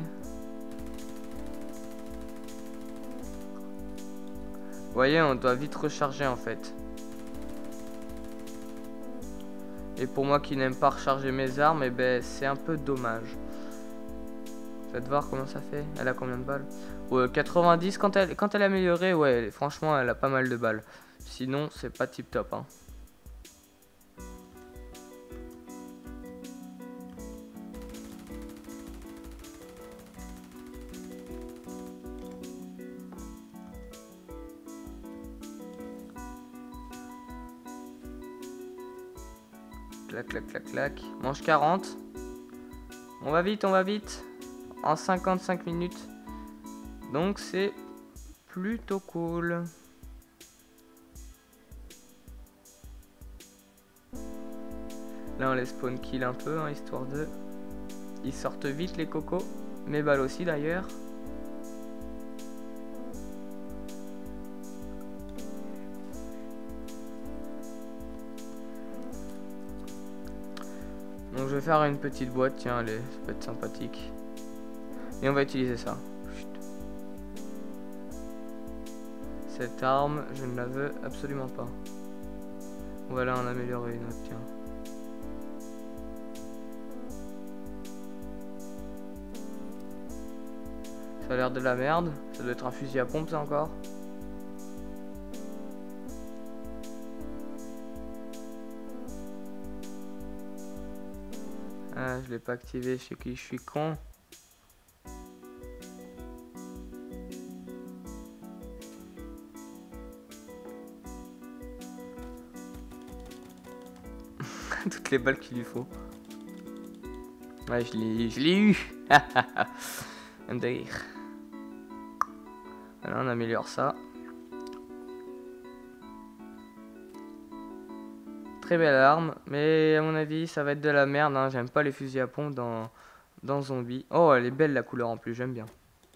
Vous voyez, on doit vite recharger en fait. Et pour moi qui n'aime pas recharger mes armes, eh ben, c'est un peu dommage. Faites voir comment ça fait. Elle a combien de balles? Ouais, quatre-vingt-dix quand elle, quand elle est améliorée, ouais, franchement, elle a pas mal de balles. Sinon, c'est pas tip top. Hein. Clac, clac, clac, clac. Manche quarante. On va vite, on va vite. En cinquante-cinq minutes. Donc c'est plutôt cool. Là on les spawn kill un peu, hein, histoire de... Ils sortent vite les cocos. Mes balles aussi d'ailleurs. Donc je vais faire une petite boîte, tiens, allez, ça peut être sympathique. Et on va utiliser ça. Chut. Cette arme, je ne la veux absolument pas. On va là en améliorer une autre, tiens. Ça a l'air de la merde. Ça doit être un fusil à pompe, ça encore. Ah, je l'ai pas activé, je sais qui je suis con. Toutes les balles qu'il lui faut. Ouais, je l'ai je l'ai eu. Un délire. Voilà, on améliore ça. Très belle arme, mais à mon avis, ça va être de la merde. Hein. J'aime pas les fusils à pompe dans, dans Zombie. Oh, elle est belle la couleur en plus, j'aime bien.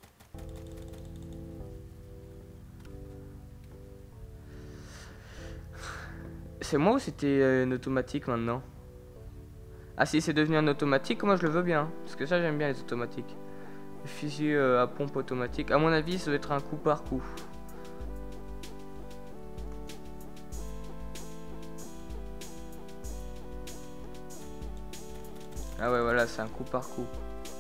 C'est moi ou c'était euh, une automatique maintenant? Ah si, c'est devenu un automatique, moi je le veux bien. Parce que ça, j'aime bien les automatiques. Le fusil euh, à pompe automatique. À mon avis, ça doit être un coup par coup. Ah ouais, voilà, c'est un coup par coup.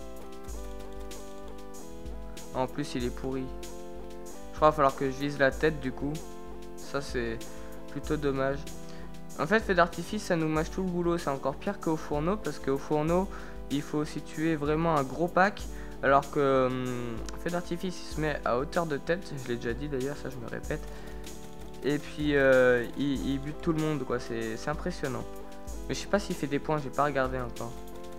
En plus, il est pourri. Je crois qu'il va falloir que je vise la tête du coup. Ça, c'est plutôt dommage. En fait, feu d'artifice, ça nous mâche tout le boulot. C'est encore pire qu'au fourneau, parce qu'au fourneau, il faut situer vraiment un gros pack. Alors que hum, feu d'artifice, il se met à hauteur de tête. Je l'ai déjà dit d'ailleurs, ça je me répète. Et puis, euh, il, il bute tout le monde, quoi. C'est impressionnant. Mais je sais pas s'il fait des points, j'ai pas regardé encore.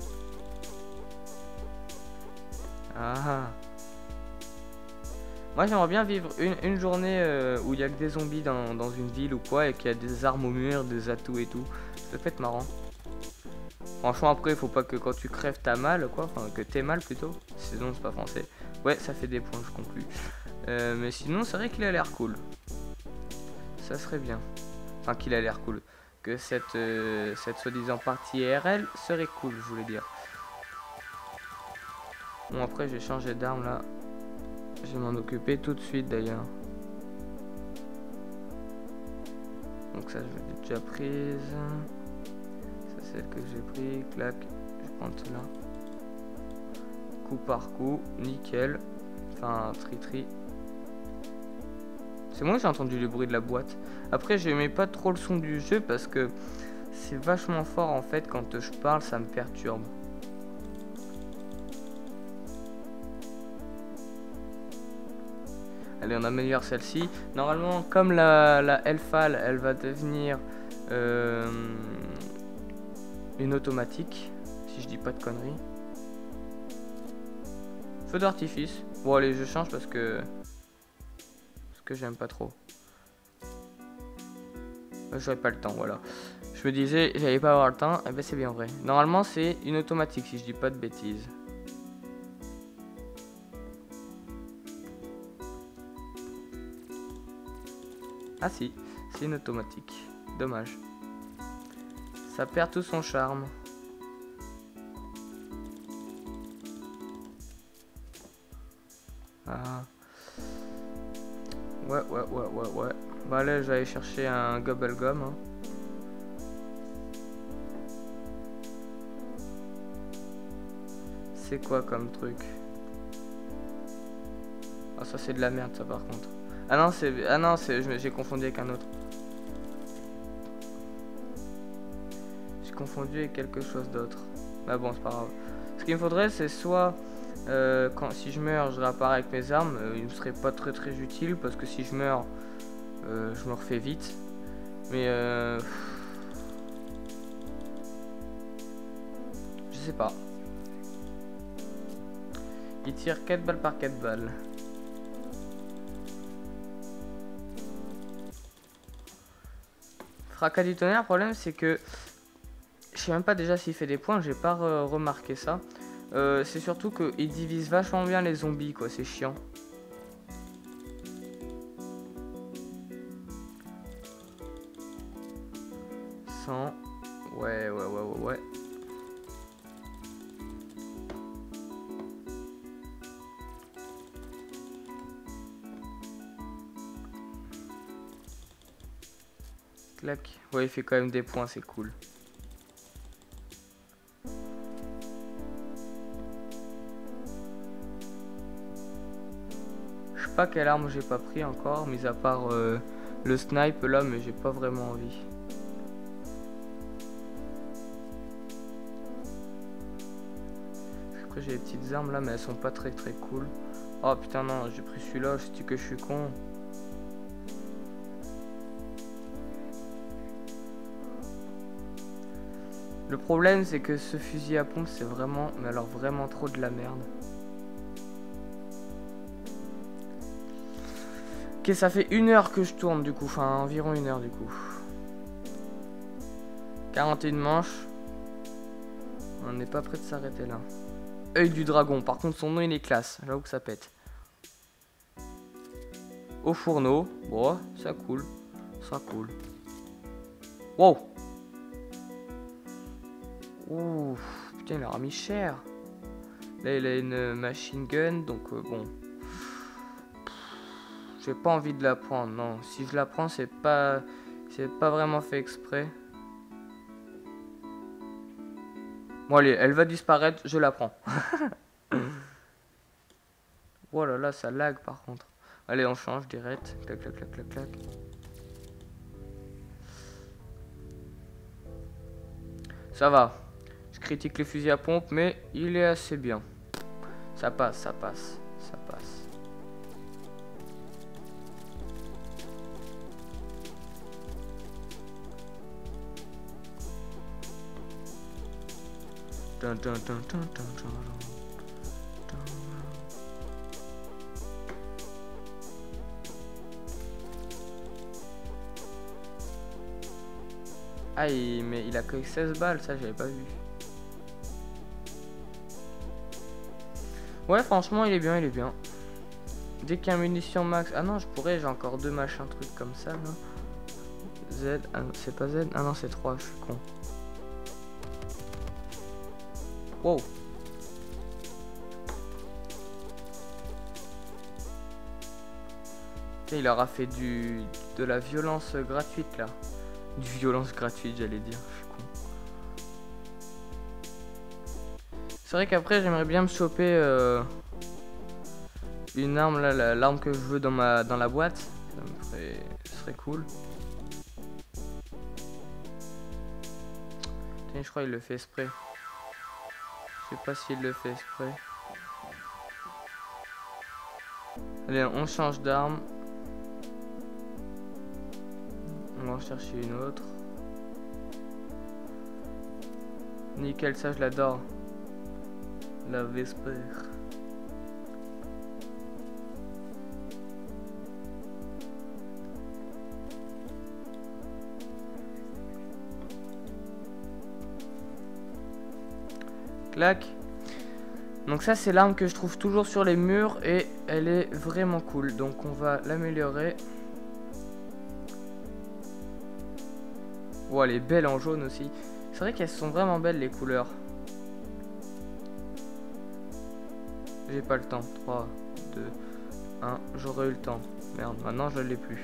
Ah. Moi j'aimerais bien vivre une, une journée euh, où il y a que des zombies dans, dans une ville ou quoi, et qu'il y a des armes au mur, des atouts et tout. Ça peut être marrant. Franchement, après il faut pas que quand tu crèves t'as mal, quoi, enfin que t'aies mal plutôt, sinon c'est pas français. Ouais, ça fait des points, je conclus. Euh, mais sinon c'est vrai qu'il a l'air cool. Ça serait bien. Enfin qu'il a l'air cool. Que cette, euh, cette soi-disant partie I R L serait cool, je voulais dire. Bon, après j'ai changé d'arme là. Je vais m'en occuper tout de suite d'ailleurs. Donc ça je l'ai déjà prise. Ça c'est celle que j'ai pris. Clac. Je vais prendre celle-là. Coup par coup. Nickel. Enfin tri tri. C'est moi qui j'ai entendu le bruit de la boîte. Après j'aimais pas trop le son du jeu parce que c'est vachement fort en fait. Quand je parle ça me perturbe. Allez, on améliore celle-ci. Normalement, comme la, la Elfal, elle va devenir euh, une automatique, si je dis pas de conneries. Feu d'artifice. Bon, allez, je change parce que parce que j'aime pas trop. J'aurais pas le temps, voilà. Je me disais, j'allais pas avoir le temps. Et ben, c'est bien vrai. Normalement, c'est une automatique, si je dis pas de bêtises. Ah si, c'est une automatique. Dommage. Ça perd tout son charme. Ah. Ouais, ouais, ouais, ouais, ouais. Bah là, j'allais chercher un gobble gum. Hein. C'est quoi comme truc? Ah, ça c'est de la merde, ça par contre. Ah non, c'est ah non, c'est j'ai confondu avec un autre. J'ai confondu avec quelque chose d'autre. Bah bon, c'est pas grave. Ce qu'il me faudrait, c'est soit euh, quand si je meurs, je réapparais avec mes armes. Euh, il me serait pas très très utile parce que si je meurs, euh, je me refais vite. Mais euh, je sais pas. Il tire quatre balles par quatre balles. Fracas du tonnerre, le problème c'est que je sais même pas déjà s'il fait des points, j'ai pas re remarqué ça. Euh, c'est surtout qu'il divise vachement bien les zombies, quoi, c'est chiant. cent. Ouais, ouais, ouais, ouais, ouais. Clac. Ouais, il fait quand même des points, c'est cool. Je sais pas quelle arme j'ai pas pris encore, mis à part euh, le snipe là, mais j'ai pas vraiment envie. Après j'ai les petites armes là, mais elles sont pas très très cool. Oh putain non, j'ai pris celui-là, je dis que je suis con. Le problème c'est que ce fusil à pompe c'est vraiment, mais alors vraiment trop de la merde. Ok, ça fait une heure que je tourne du coup, enfin environ une heure du coup. quarante et une manches. On n'est pas prêt de s'arrêter là. Œil du dragon, par contre son nom il est classe, j'avoue que ça pète. Au fourneau, bon, ça coule, ça coule. Wow. Ouh, putain, il a remis cher. Là, il a une machine gun, donc euh, bon. J'ai pas envie de la prendre, non. Si je la prends, c'est pas, c'est pas vraiment fait exprès. Bon, allez, elle va disparaître, je la prends. Oh là là, ça lag par contre. Allez, on change direct. Clac, clac, clac, clac, clac. Ça va. Je critique les fusils à pompe, mais il est assez bien. Ça passe, ça passe, ça passe. Dun, dun, dun, dun, dun, dun. Ah, il, mais il a que seize balles, ça j'avais pas vu. Ouais, franchement, il est bien, il est bien. Dès qu'il y a munition max. Ah non, je pourrais, j'ai encore deux machins trucs comme ça là. Z, ah, c'est pas Z, ah non, c'est trois, je suis con. Wow. Il aura fait du de la violence gratuite là. Du violence gratuite, j'allais dire. Je suis con. C'est vrai qu'après j'aimerais bien me choper euh, une arme là, l'arme que je veux dans ma dans la boîte. Ça me ferait, ce serait cool. Tiens, je crois qu'il le fait exprès. Je sais pas s'il le fait exprès. Allez, on change d'arme. On va en chercher une autre. Nickel, ça je l'adore. La Vesper. Clac. Donc ça c'est l'arme que je trouve toujours sur les murs et elle est vraiment cool. Donc on va l'améliorer. Oh, elle est belle en jaune aussi. C'est vrai qu'elles sont vraiment belles les couleurs. J'ai pas le temps. trois, deux, un. J'aurais eu le temps. Merde, maintenant je l'ai plus.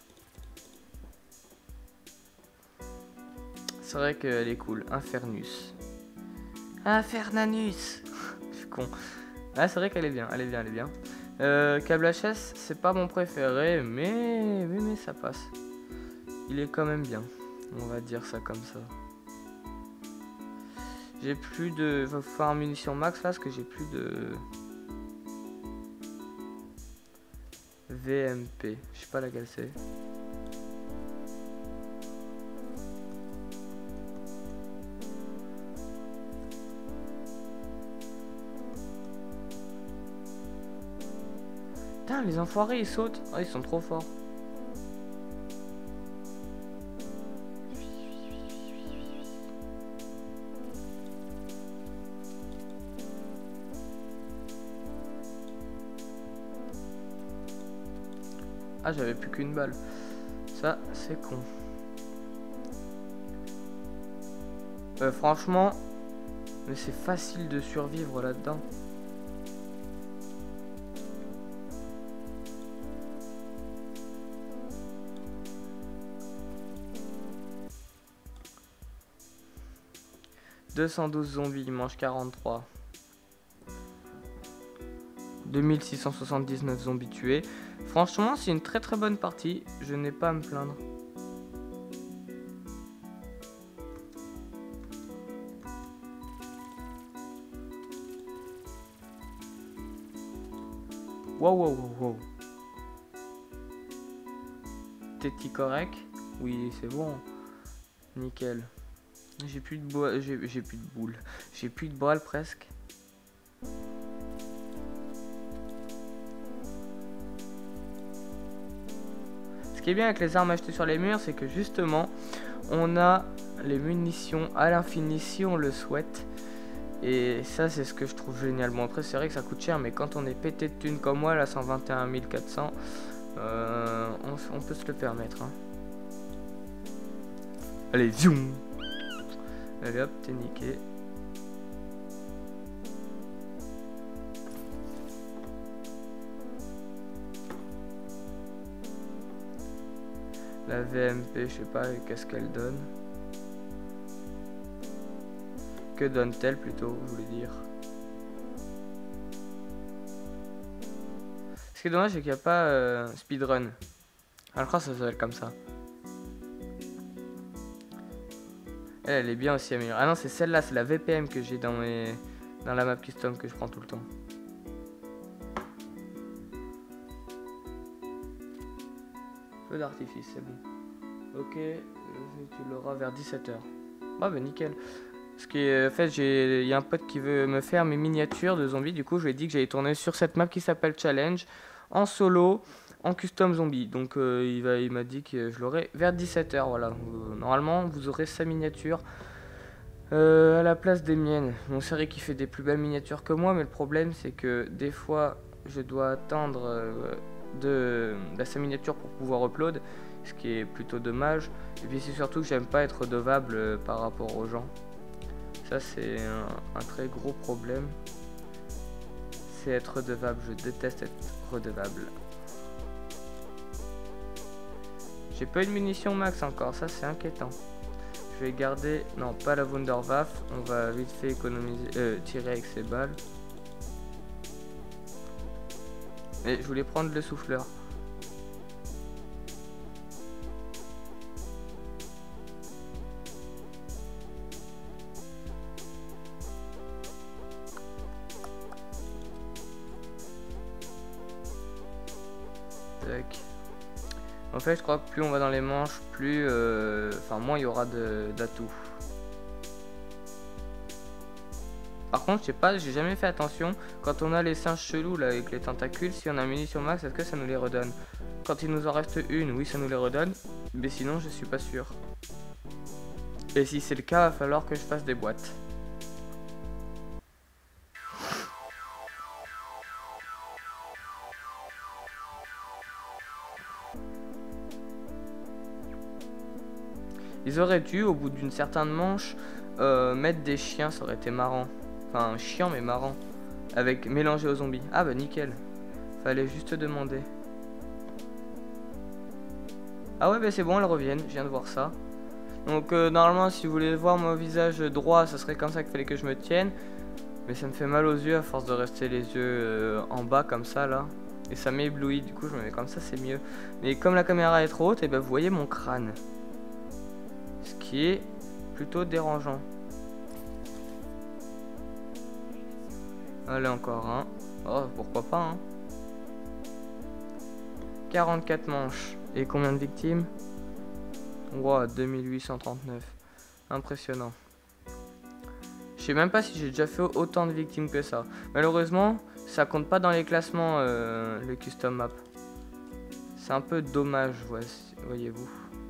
C'est vrai qu'elle est cool. Infernus. Infernanus. Je suis con. Ah, c'est vrai qu'elle est bien. Elle est bien, elle est bien. Euh, câble H S, c'est pas mon préféré, mais... mais mais ça passe. Il est quand même bien. On va dire ça comme ça. J'ai plus de... Il va faire munition max là, parce que j'ai plus de... V M P. Je sais pas laquelle c'est. Putain, les enfoirés, ils sautent. Oh, ils sont trop forts. Ah, j'avais plus qu'une balle. Ça, c'est con. Euh, franchement, mais c'est facile de survivre là-dedans. deux cent douze zombies, il mange quarante-trois. deux mille six cent soixante-dix-neuf zombies tués. Franchement, c'est une très très bonne partie. Je n'ai pas à me plaindre. Wow, wow, wow, wow. T'es-tu correct? Oui, c'est bon. Nickel. J'ai plus de bois, j'ai plus de boules. J'ai plus de balles presque. Ce qui est bien avec les armes achetées sur les murs, c'est que justement, on a les munitions à l'infini si on le souhaite. Et ça, c'est ce que je trouve génial. Bon, après, c'est vrai que ça coûte cher, mais quand on est pété de thunes comme moi, là, cent vingt et un mille quatre cents, euh, on, on peut se le permettre. Hein. Allez, zoom! Allez hop, t'es niqué. La V M P, je sais pas qu'est-ce qu'elle donne. Que donne-t-elle plutôt, je voulais dire. Ce qui est dommage, c'est qu'il n'y a pas euh, speedrun. Alors, je crois que ça s'appelle comme ça. Elle, elle est bien aussi améliorée. Ah non, c'est celle-là, c'est la V P M que j'ai dans mes dans la map custom que je prends tout le temps. Feu d'artifice, c'est bon. Ok, tu l'auras vers dix-sept heures. Ah bah nickel. Parce que en fait, j'ai il y a un pote qui veut me faire mes miniatures de zombies. Du coup, je lui ai dit que j'allais tourner sur cette map qui s'appelle Challenge en solo, en custom zombie. Donc euh, il va il m'a dit que je l'aurai vers dix-sept heures. Voilà. Euh, normalement, vous aurez sa miniature euh, à la place des miennes. Mon série qui fait des plus belles miniatures que moi, mais le problème c'est que des fois, je dois attendre euh, de, de sa miniature pour pouvoir upload, ce qui est plutôt dommage. Et puis c'est surtout que j'aime pas être redevable euh, par rapport aux gens. Ça c'est un, un très gros problème. C'est être redevable, je déteste être redevable. J'ai pas eu de munitions max encore, ça c'est inquiétant. Je vais garder, non pas la Wunderwaffe, on va vite fait économiser, euh, tirer avec ces balles. Et je voulais prendre le souffleur. Tac. En fait, je crois que plus on va dans les manches, plus, euh, enfin moins il y aura d'atouts. Par contre, je sais pas, j'ai jamais fait attention. Quand on a les singes chelous là avec les tentacules, si on a munitions max, est-ce que ça nous les redonne? Quand il nous en reste une, oui, ça nous les redonne. Mais sinon, je suis pas sûr. Et si c'est le cas, il va falloir que je fasse des boîtes. Ils auraient dû, au bout d'une certaine manche, euh, mettre des chiens, ça aurait été marrant. Enfin, chiant mais marrant. Avec mélangé aux zombies. Ah bah nickel. Fallait juste demander. Ah ouais bah c'est bon, elles reviennent, je viens de voir ça. Donc euh, normalement si vous voulez voir mon visage droit, ça serait comme ça qu'il fallait que je me tienne. Mais ça me fait mal aux yeux à force de rester les yeux euh, en bas comme ça là. Et ça m'éblouit, du coup je me mets comme ça, c'est mieux. Mais comme la caméra est trop haute, et ben vous voyez mon crâne. Ce qui est plutôt dérangeant. Allez, encore un. Oh, pourquoi pas, hein. quarante-quatre manches. Et combien de victimes? Wow, deux mille huit cent trente-neuf. Impressionnant. Je sais même pas si j'ai déjà fait autant de victimes que ça. Malheureusement, ça compte pas dans les classements, euh, le custom map. C'est un peu dommage, voyez-vous.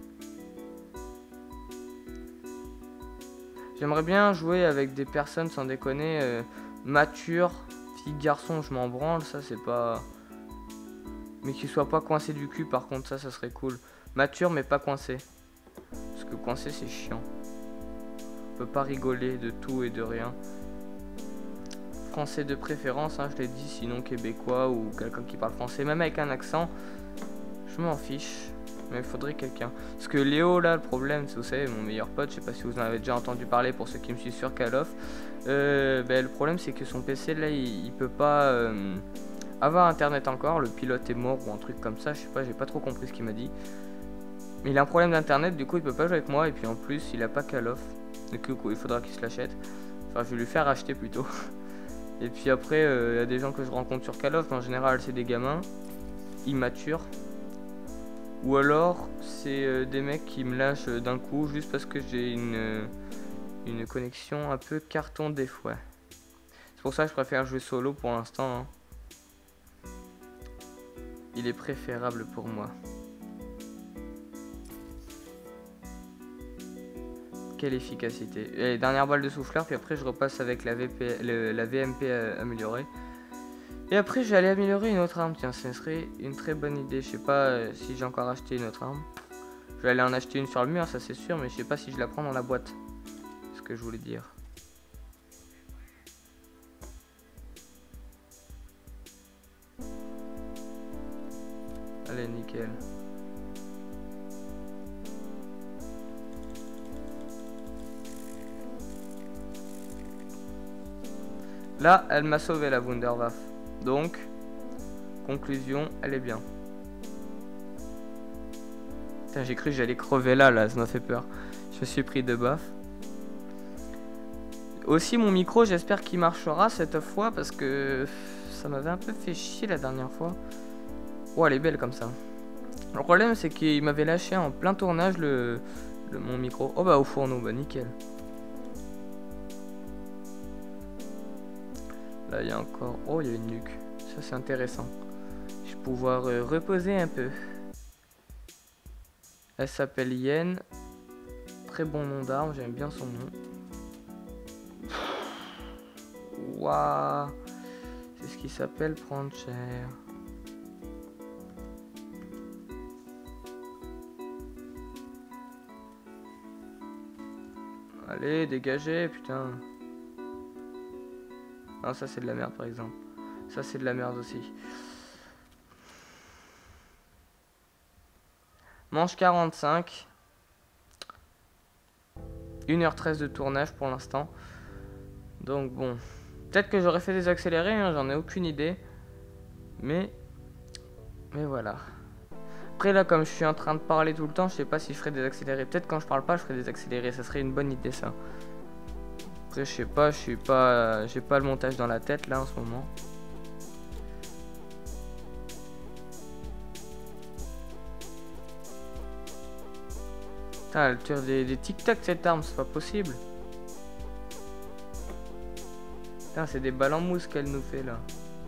J'aimerais bien jouer avec des personnes, sans déconner, euh, matures. Fille, garçon, je m'en branle, ça c'est pas... Mais qui soit pas coincé du cul, par contre, ça, ça serait cool. Mature, mais pas coincé. Parce que coincé, c'est chiant. On peut pas rigoler de tout et de rien. Français de préférence, hein, je l'ai dit, sinon québécois ou quelqu'un qui parle français, même avec un accent, je m'en fiche. Mais il faudrait quelqu'un. Parce que Léo, là, le problème, c'est, vous savez, mon meilleur pote, je sais pas si vous en avez déjà entendu parler pour ceux qui me suivent sur Call of. Euh, ben, le problème, c'est que son P C, là, il, il peut pas euh, avoir internet encore. Le pilote est mort ou un truc comme ça, je sais pas, j'ai pas trop compris ce qu'il m'a dit. Mais il a un problème d'internet, du coup, il peut pas jouer avec moi. Et puis en plus, il a pas Call of. Du coup, il faudra qu'il se l'achète. Enfin, je vais lui faire acheter plutôt. Et puis après, il euh, y a des gens que je rencontre sur Call of. En général, c'est des gamins immatures. Ou alors, c'est euh, des mecs qui me lâchent euh, d'un coup juste parce que j'ai une, euh, une connexion un peu carton des fois. C'est pour ça que je préfère jouer solo pour l'instant. Hein. Il est préférable pour moi. Quelle efficacité. Et dernière balle de souffleur, puis après je repasse avec la, V P, le, la V M P améliorée. Et après, je vais aller améliorer une autre arme. Tiens, ce serait une très bonne idée. Je sais pas euh, si j'ai encore acheté une autre arme. Je vais aller en acheter une sur le mur, ça c'est sûr. Mais je sais pas si je la prends dans la boîte. C'est ce que je voulais dire. Allez, nickel. Là, elle m'a sauvé la Wunderwaffe. Donc, conclusion, elle est bien. Putain, j'ai cru que j'allais crever là, là, ça m'a fait peur. Je me suis pris de baffe. Aussi mon micro, j'espère qu'il marchera cette fois parce que ça m'avait un peu fait chier la dernière fois. Oh, elle est belle comme ça. Le problème c'est qu'il m'avait lâché en plein tournage le, le mon micro. Oh bah au fourneau, bah nickel. Là il y a encore... Oh il y a une nuque. Ça c'est intéressant. Je vais pouvoir euh, reposer un peu. Elle s'appelle Yen. Très bon nom d'arme, j'aime bien son nom. Waouh, c'est ce qui s'appelle prendre cher. Allez, dégagez, putain. Non, ça c'est de la merde par exemple. Ça c'est de la merde aussi. Manche quarante-cinq. une heure treize de tournage pour l'instant. Donc bon. Peut-être que j'aurais fait des accélérés, hein, j'en ai aucune idée. Mais... Mais voilà. Après là, comme je suis en train de parler tout le temps, je sais pas si je ferai des accélérés. Peut-être quand je parle pas, je ferai des accélérés. Ça serait une bonne idée ça. Après je sais pas, je suis pas... J'ai pas le montage dans la tête là en ce moment. Putain, elle tire des, des tic-tac cette arme, c'est pas possible. Putain, c'est des balles en mousse qu'elle nous fait là.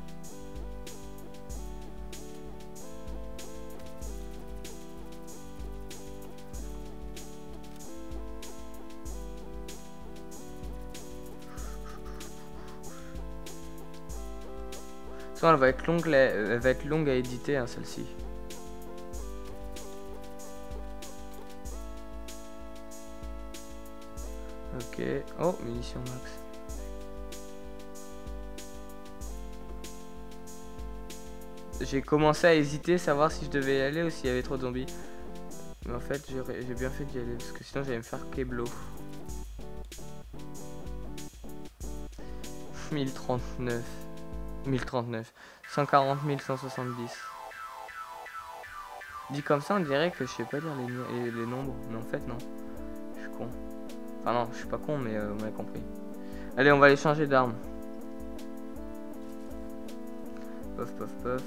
Ça, elle va être longue, elle va être longue à éditer, hein, celle-ci. Ok. Oh, munitions max. J'ai commencé à hésiter, savoir si je devais y aller ou s'il y avait trop de zombies. Mais en fait, j'ai bien fait d'y aller, parce que sinon j'allais me faire keblo. mille trente-neuf. mille trente-neuf. cent quarante mille cent soixante-dix. Dit comme ça, on dirait que je sais pas lire les, les, les nombres. Mais en fait, non. Je suis con. Enfin non, je suis pas con, mais euh, vous m'avez compris. Allez, on va aller changer d'arme. Puff, puff, puff.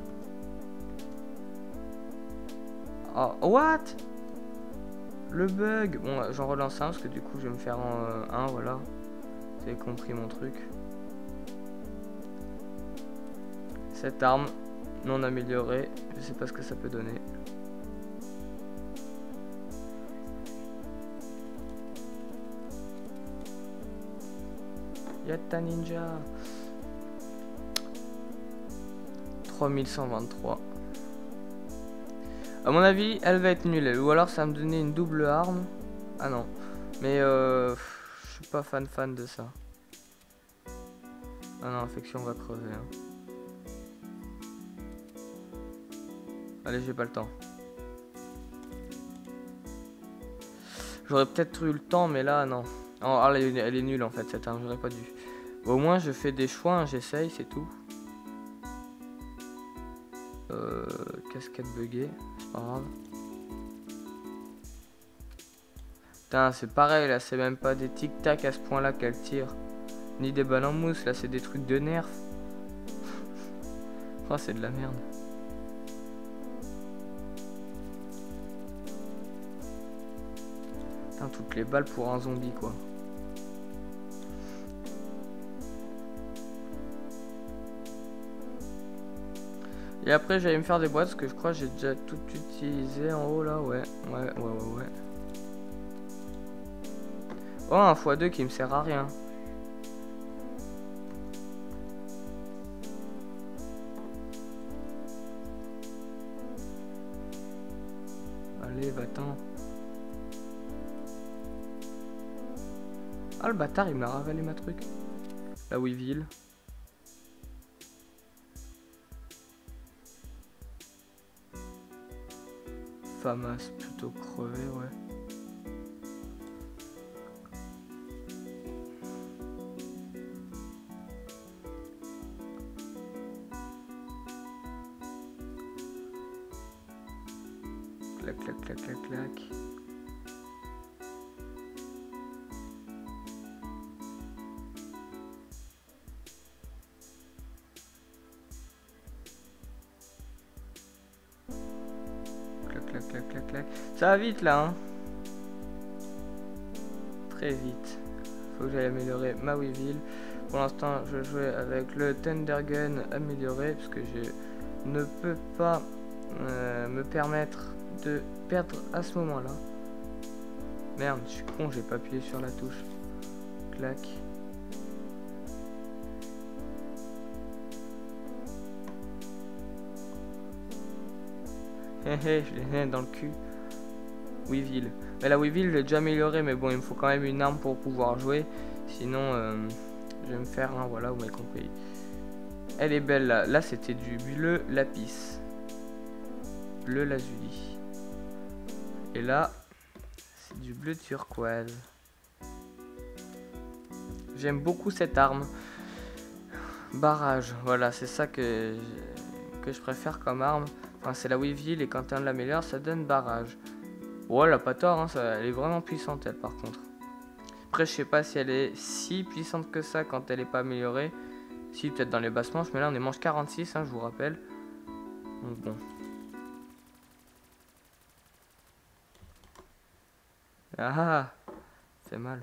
Oh, what? Le bug. Bon, j'en relance un, parce que du coup, je vais me faire en, euh, un, voilà. Vous avez compris mon truc. Cette arme non améliorée, je sais pas ce que ça peut donner. Yatta Ninja. trois mille cent vingt-trois. À mon avis, elle va être nulle. Ou alors ça va me donner une double arme. Ah non. Mais euh, je suis pas fan fan de ça. Ah non, infection, on va crever. Hein. Allez, j'ai pas le temps. J'aurais peut-être eu le temps, mais là, non. Oh, elle, est, elle est nulle en fait, cette arme, j'aurais pas dû. Bon, au moins, je fais des choix, hein, j'essaye, c'est tout. Euh, casquette buggée, c'est pas grave. Putain, c'est pareil, là, c'est même pas des tic-tac à ce point-là qu'elle tire. Ni des balles en mousse, là, c'est des trucs de nerfs. Oh, c'est de la merde. Putain, toutes les balles pour un zombie, quoi. Et après j'allais me faire des boîtes parce que je crois que j'ai déjà tout utilisé en haut là, ouais, ouais, ouais, ouais, ouais. Oh, un fois deux qui me sert à rien. Allez, va-t'en. Ah, le bâtard, il m'a ravalé ma truc. La Weevil. Famas plutôt crevé, ouais. Clac, clac, clac, clac, clac. clac, clac. Ça va vite là, hein. Très vite. Faut que j'aille améliorer ma Weevil. Pour l'instant, je jouais avec le Thundergun amélioré parce que je ne peux pas euh, me permettre de perdre à ce moment-là. Merde, je suis con, j'ai pas appuyé sur la touche. Clac. Hé hé, je l'ai dans le cul. Weevil. Mais la Weevil, je l'ai déjà améliorée, mais bon, il me faut quand même une arme pour pouvoir jouer. Sinon, euh, je vais me faire un, voilà, vous m'avez compris. Elle est belle là. Là, c'était du bleu lapis. Bleu lazuli. Et là, c'est du bleu turquoise. J'aime beaucoup cette arme. Barrage, voilà, c'est ça que je, que je préfère comme arme. Enfin, c'est la Weevil et quand on l'améliore, ça donne barrage. Oh, elle a pas tort, hein, ça, elle est vraiment puissante, elle, par contre. Après, je sais pas si elle est si puissante que ça quand elle est pas améliorée. Si, peut-être dans les basses manches, mais là, on est manche quarante-six, hein, je vous rappelle. Donc, bon. Ah, fait mal.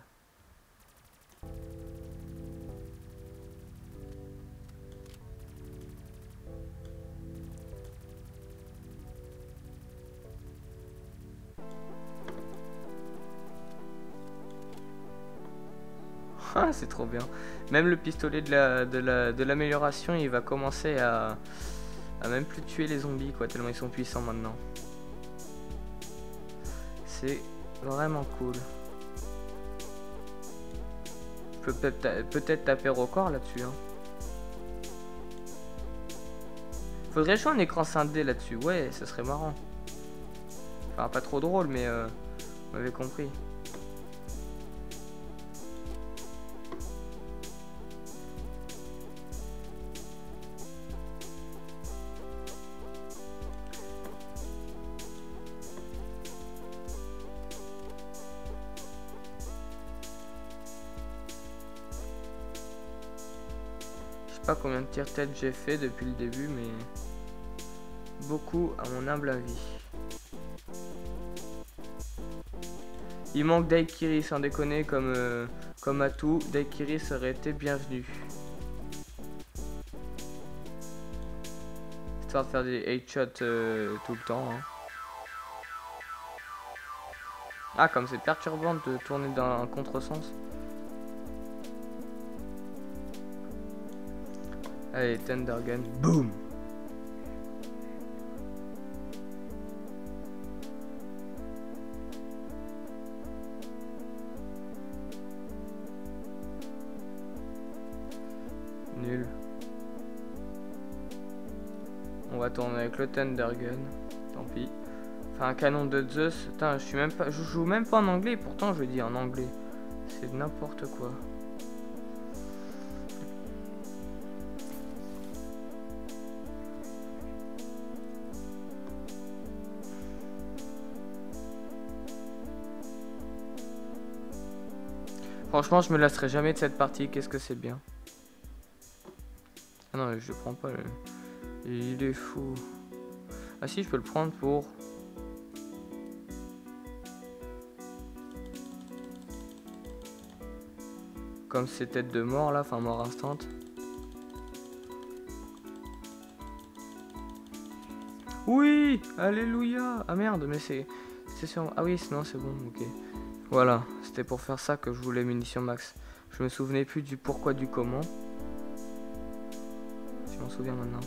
Ah, c'est trop bien. Même le pistolet de la de la de l'amélioration, il va commencer à à même plus tuer les zombies, quoi, tellement ils sont puissants maintenant. C'est vraiment cool. Je peux peut-être peut-être taper record là-dessus. Hein. Faudrait jouer un écran scindé là-dessus. Ouais, ça serait marrant. Enfin, pas trop drôle, mais euh, vous m'avez compris. Je sais pas combien de tire-tête j'ai fait depuis le début, mais beaucoup à mon humble avis. Il manque Daiquiri, sans déconner, comme, euh, comme atout. Daiquiri serait été bienvenu. Histoire de faire des headshots euh, tout le temps. Hein. Ah, comme c'est perturbant de tourner dans un contresens. Allez, Thundergun, boum! Nul. On va tourner avec le Thundergun. Tant pis. Enfin, un canon de Zeus. Putain, je suis même pas. Je joue même pas en anglais, pourtant je dis en anglais. C'est n'importe quoi. Franchement, je me lasserai jamais de cette partie. Qu'est-ce que c'est bien. Ah non, je prends pas le... Il est fou. Ah si, je peux le prendre pour... Comme ces têtes de mort là, enfin mort instant. Oui, alléluia. Ah merde, mais c'est... C'est sur... Ah oui, sinon c'est bon, ok. Voilà, c'était pour faire ça que je voulais munitions max. Je me souvenais plus du pourquoi du comment. Je m'en souviens maintenant.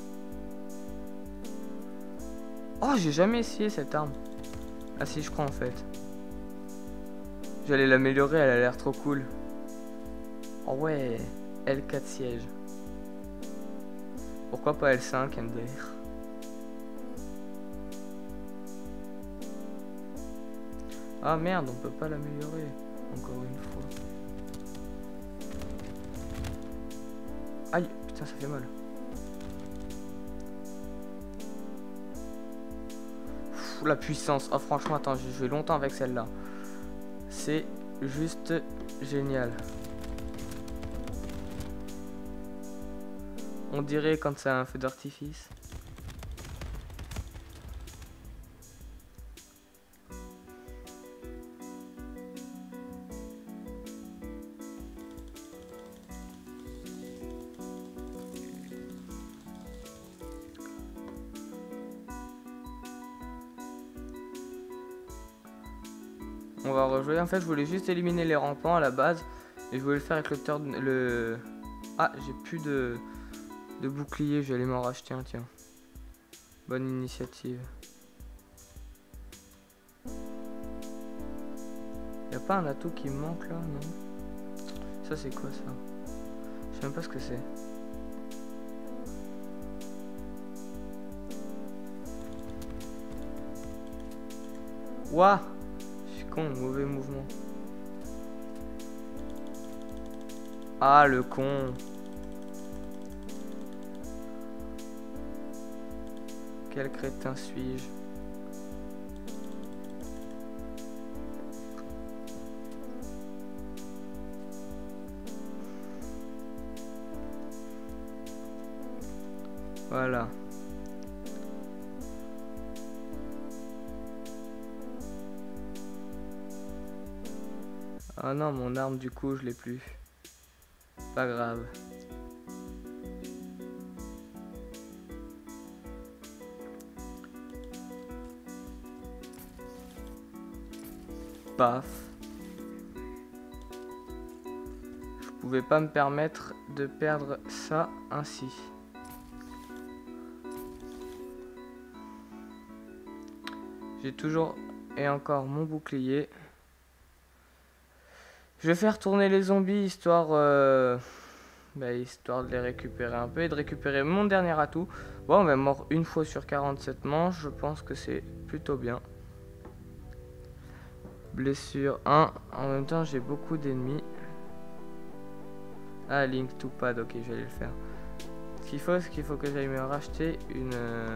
Oh, j'ai jamais essayé cette arme. Ah si, je crois en fait. J'allais l'améliorer, elle a l'air trop cool. Oh ouais, L quatre siège. Pourquoi pas L cinq, M D R? Ah merde, on peut pas l'améliorer. Encore une fois. Aïe, putain, ça fait mal. Pff, la puissance. Oh franchement, attends, j'ai joué longtemps avec celle-là. C'est juste génial. On dirait quand c'est un feu d'artifice. On va rejouer. En fait, je voulais juste éliminer les rampants à la base. Et je voulais le faire avec le turn... Le... Ah, j'ai plus de... de bouclier. Je vais aller m'en racheter un, tiens. Bonne initiative. Y'a pas un atout qui me manque là, non? Ça c'est quoi ça? Je sais même pas ce que c'est. Ouah! Je suis con, mauvais mouvement. Ah le con! Quel crétin suis-je? Voilà. Ah non, mon arme du coup je l'ai plus. Pas grave. Paf. Je pouvais pas me permettre de perdre ça ainsi. J'ai toujours et encore mon bouclier. Je vais faire tourner les zombies histoire, euh, bah, histoire de les récupérer un peu et de récupérer mon dernier atout. Bon, on va mort une fois sur quarante-sept manches. Je pense que c'est plutôt bien. Blessure un. En même temps, j'ai beaucoup d'ennemis. Ah, Link to Pad. Ok, je vais aller le faire. Ce qu'il faut, c'est qu'il faut que j'aille me racheter une... Euh,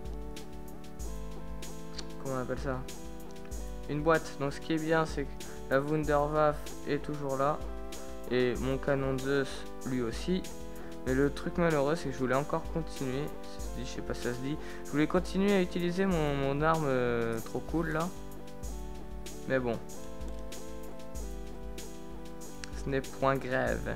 comment on appelle ça? Une boîte. Donc ce qui est bien, c'est que la Wunderwaffe est toujours là. Et mon canon Zeus, lui aussi. Mais le truc malheureux, c'est que je voulais encore continuer. Ça se dit, je sais pas si ça se dit. Je voulais continuer à utiliser mon, mon arme euh, trop cool là. Mais bon. Ce n'est point grave.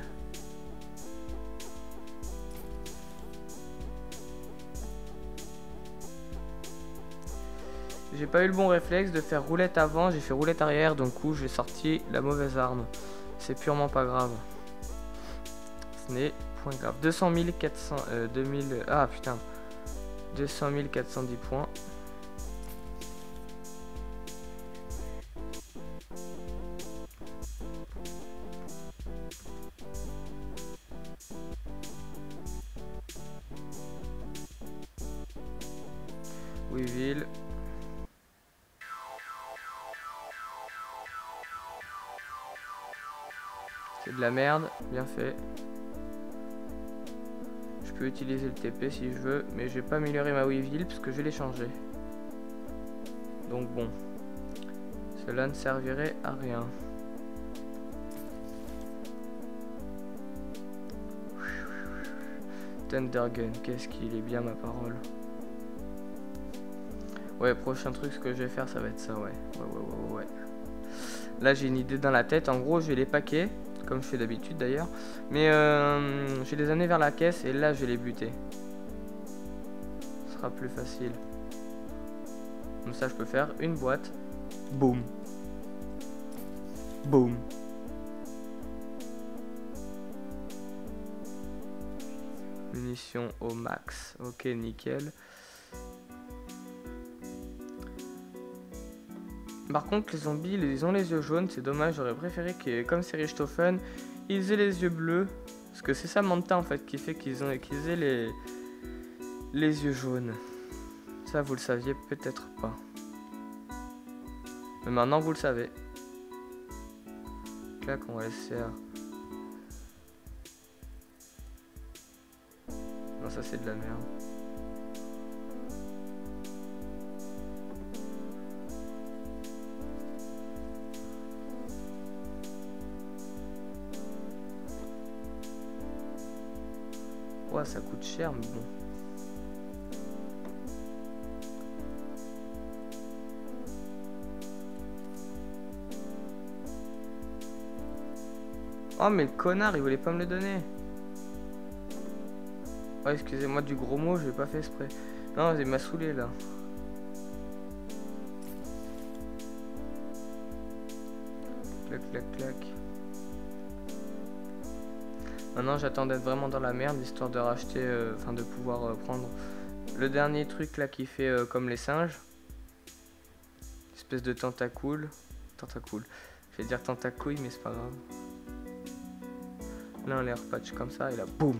J'ai pas eu le bon réflexe de faire roulette avant, j'ai fait roulette arrière, donc coup j'ai sorti la mauvaise arme. C'est purement pas grave. Ce n'est point grave. deux cent mille quatre cents... Euh, deux mille... Ah putain. deux cent mille quatre cent dix points. Weevil. C'est de la merde, bien fait. Je peux utiliser le T P si je veux, mais je vais pas améliorer ma Weevil parce que je vais les changer. Donc bon, cela ne servirait à rien. Thundergun, qu'est-ce qu'il est bien ma parole. Ouais, prochain truc, ce que je vais faire, ça va être ça, ouais. Ouais, ouais, ouais, ouais. Là, j'ai une idée dans la tête. En gros, je vais les paquer, comme je fais d'habitude d'ailleurs. Mais euh, je vais les amener vers la caisse et là, je vais les buter. Ce sera plus facile. Comme ça, je peux faire une boîte. Boum. Boum. Munitions au max. Ok, nickel. Par contre, les zombies, ils ont les yeux jaunes. C'est dommage, j'aurais préféré que, comme c'est Richthofen, ils aient les yeux bleus. Parce que c'est Samantha en fait qui fait qu'ils ont qu'ils aient les, les yeux jaunes. Ça, vous le saviez peut-être pas. Mais maintenant, vous le savez. Clac, on va laisser. Non, ça c'est de la merde. Ouais, ça coûte cher, mais bon. Oh, mais le connard, il voulait pas me le donner. Oh, excusez-moi du gros mot, je l'ai pas fait exprès. Non, il m'a saoulé là. Clac, clac, clac. Maintenant j'attends d'être vraiment dans la merde, histoire de racheter, euh, enfin de pouvoir euh, prendre le dernier truc là qui fait euh, comme les singes. Espèce de tentacule. Tentacule. Je vais dire tentacouille, mais c'est pas grave. Là on les repatch comme ça et là boum.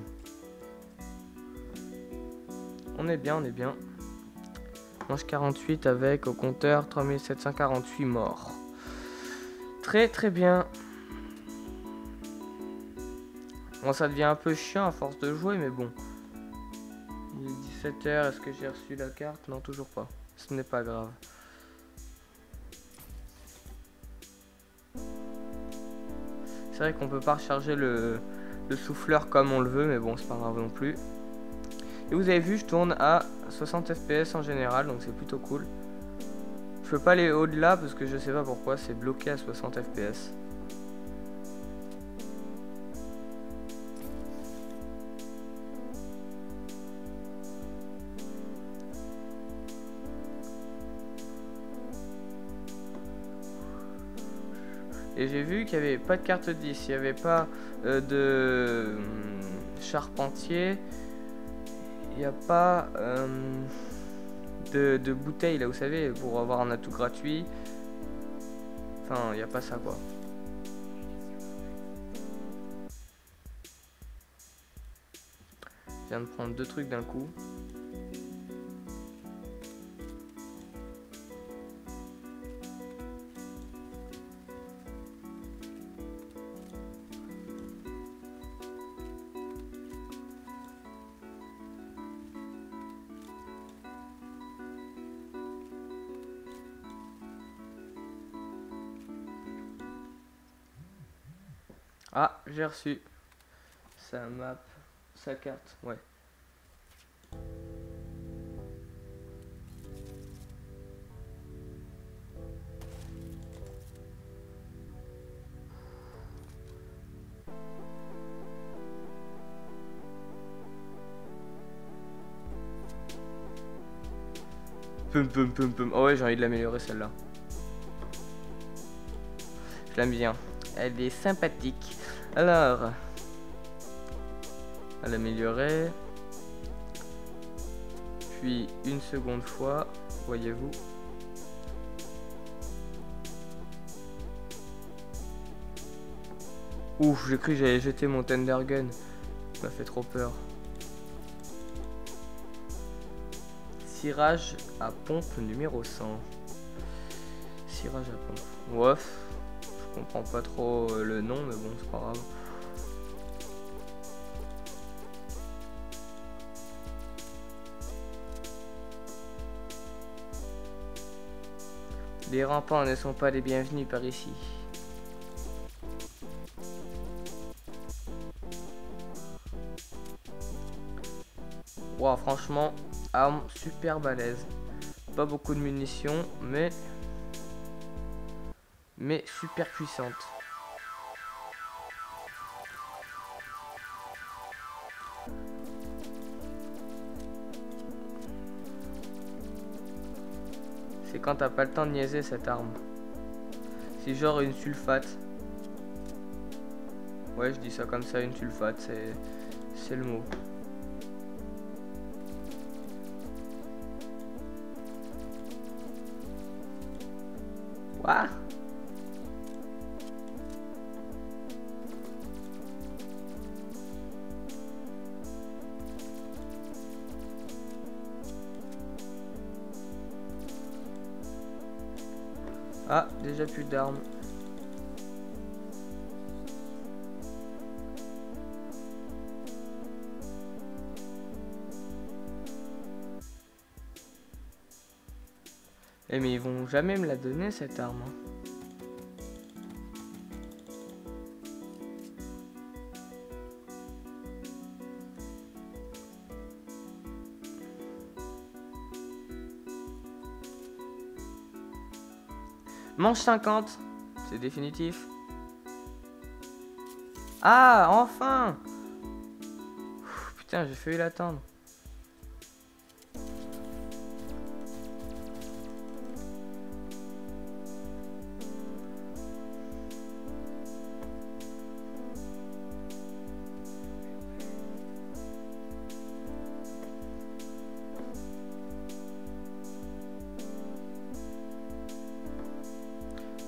On est bien, on est bien. Manche quarante-huit avec au compteur trois mille sept cent quarante-huit morts. Très très bien. Bon, ça devient un peu chiant à force de jouer, mais bon. Il est dix-sept heures, est-ce que j'ai reçu la carte? Non, toujours pas. Ce n'est pas grave. C'est vrai qu'on peut pas recharger le, le souffleur comme on le veut, mais bon, c'est pas grave non plus. Et vous avez vu, je tourne à soixante F P S en général, donc c'est plutôt cool. Je peux pas aller au-delà parce que je sais pas pourquoi, c'est bloqué à soixante F P S. Et j'ai vu qu'il n'y avait pas de carte dix, il n'y avait pas euh, de euh, charpentier, il n'y a pas euh, de, de bouteille là, vous savez, pour avoir un atout gratuit. Enfin, il n'y a pas ça quoi. Je viens de prendre deux trucs d'un coup. Ah, j'ai reçu sa map, sa carte, ouais. Pum pum pum pum. Oh ouais, j'ai envie de l'améliorer celle-là. Je l'aime bien. Elle est sympathique. Alors, à l'améliorer. Puis une seconde fois, voyez-vous. Ouf, j'ai cru que j'allais jeter mon Thunder Gun. Ça m'a fait trop peur. Cirage à pompe numéro cent. Cirage à pompe. Ouf. Je comprends pas trop le nom, mais bon, c'est pas grave. Les rampants ne sont pas les bienvenus par ici. Wow, franchement, arme super balèze. Pas beaucoup de munitions, mais mais super puissante. C'est quand t'as pas le temps de niaiser cette arme. C'est genre une sulfate. Ouais, je dis ça comme ça, une sulfate, c'est c'est le mot. What? Ah, déjà plus d'armes. Eh mais ils vont jamais me la donner cette arme. Manche cinquante, c'est définitif. Ah, enfin! Ouh, putain, j'ai failli l'attendre.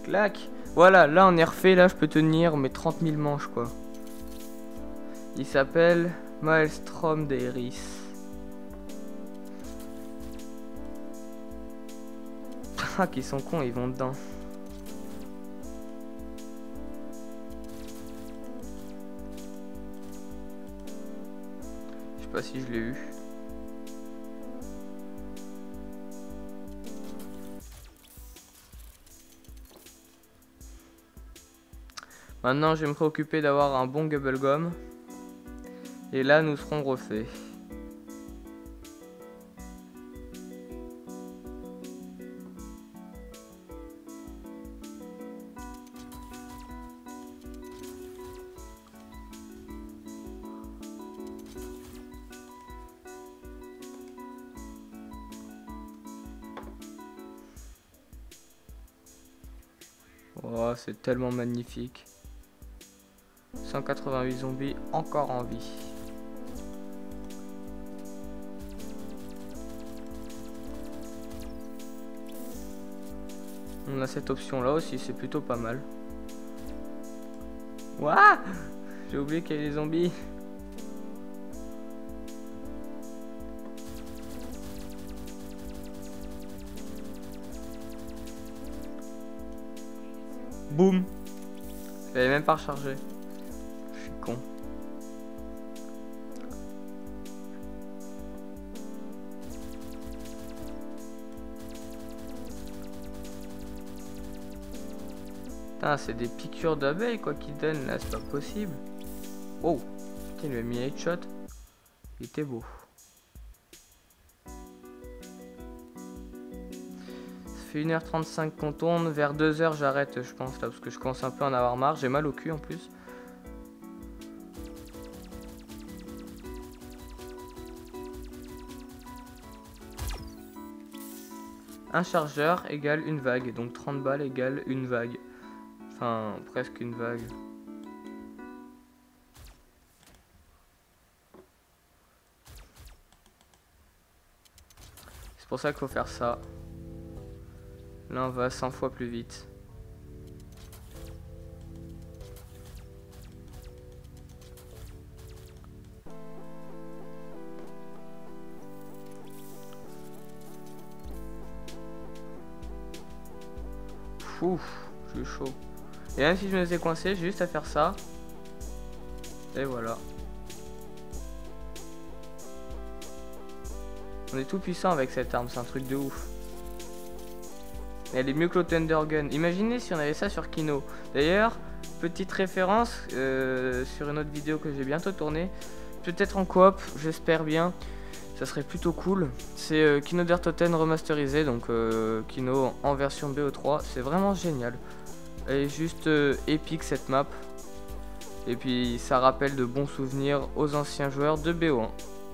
Clac. Voilà, là on est refait, là je peux tenir mes trente mille manches quoi. Il s'appelle Maelstrom d'Eris. Ah, qu'ils sont cons, ils vont dedans. Je sais pas si je l'ai eu. Maintenant, je vais me préoccuper d'avoir un bon Bubblegum. Et là, nous serons refaits. Oh, c'est tellement magnifique. cent quatre-vingt-huit zombies encore en vie. On a cette option là aussi, c'est plutôt pas mal. Ouah, j'ai oublié qu'il y avait les zombies. Boum. J'avais même pas rechargé. Je suis con. Putain, c'est des piqûres d'abeilles quoi qui donnent là, c'est pas possible. Oh, putain, il m'a mis un headshot. Il était beau. Ça fait une heure trente-cinq qu'on tourne. Vers deux heures, j'arrête, je pense, là, parce que je commence un peu à en avoir marre. J'ai mal au cul en plus. Un chargeur égale une vague. Donc trente balles égale une vague. Enfin, presque une vague. C'est pour ça qu'il faut faire ça. Là, on va cent fois plus vite. Ouf, je suis chaud. Et même si je me suis coincé, j'ai juste à faire ça. Et voilà. On est tout puissant avec cette arme, c'est un truc de ouf. Elle est mieux que le Thunder Gun. Imaginez si on avait ça sur Kino. D'ailleurs, petite référence euh, sur une autre vidéo que j'ai bientôt tournée. Peut-être en coop, j'espère bien. Ça serait plutôt cool. C'est euh, Kino der Toten remasterisé. Donc euh, Kino en version B O trois. C'est vraiment génial. Elle est juste euh, épique cette map. Et puis ça rappelle de bons souvenirs aux anciens joueurs de B O un.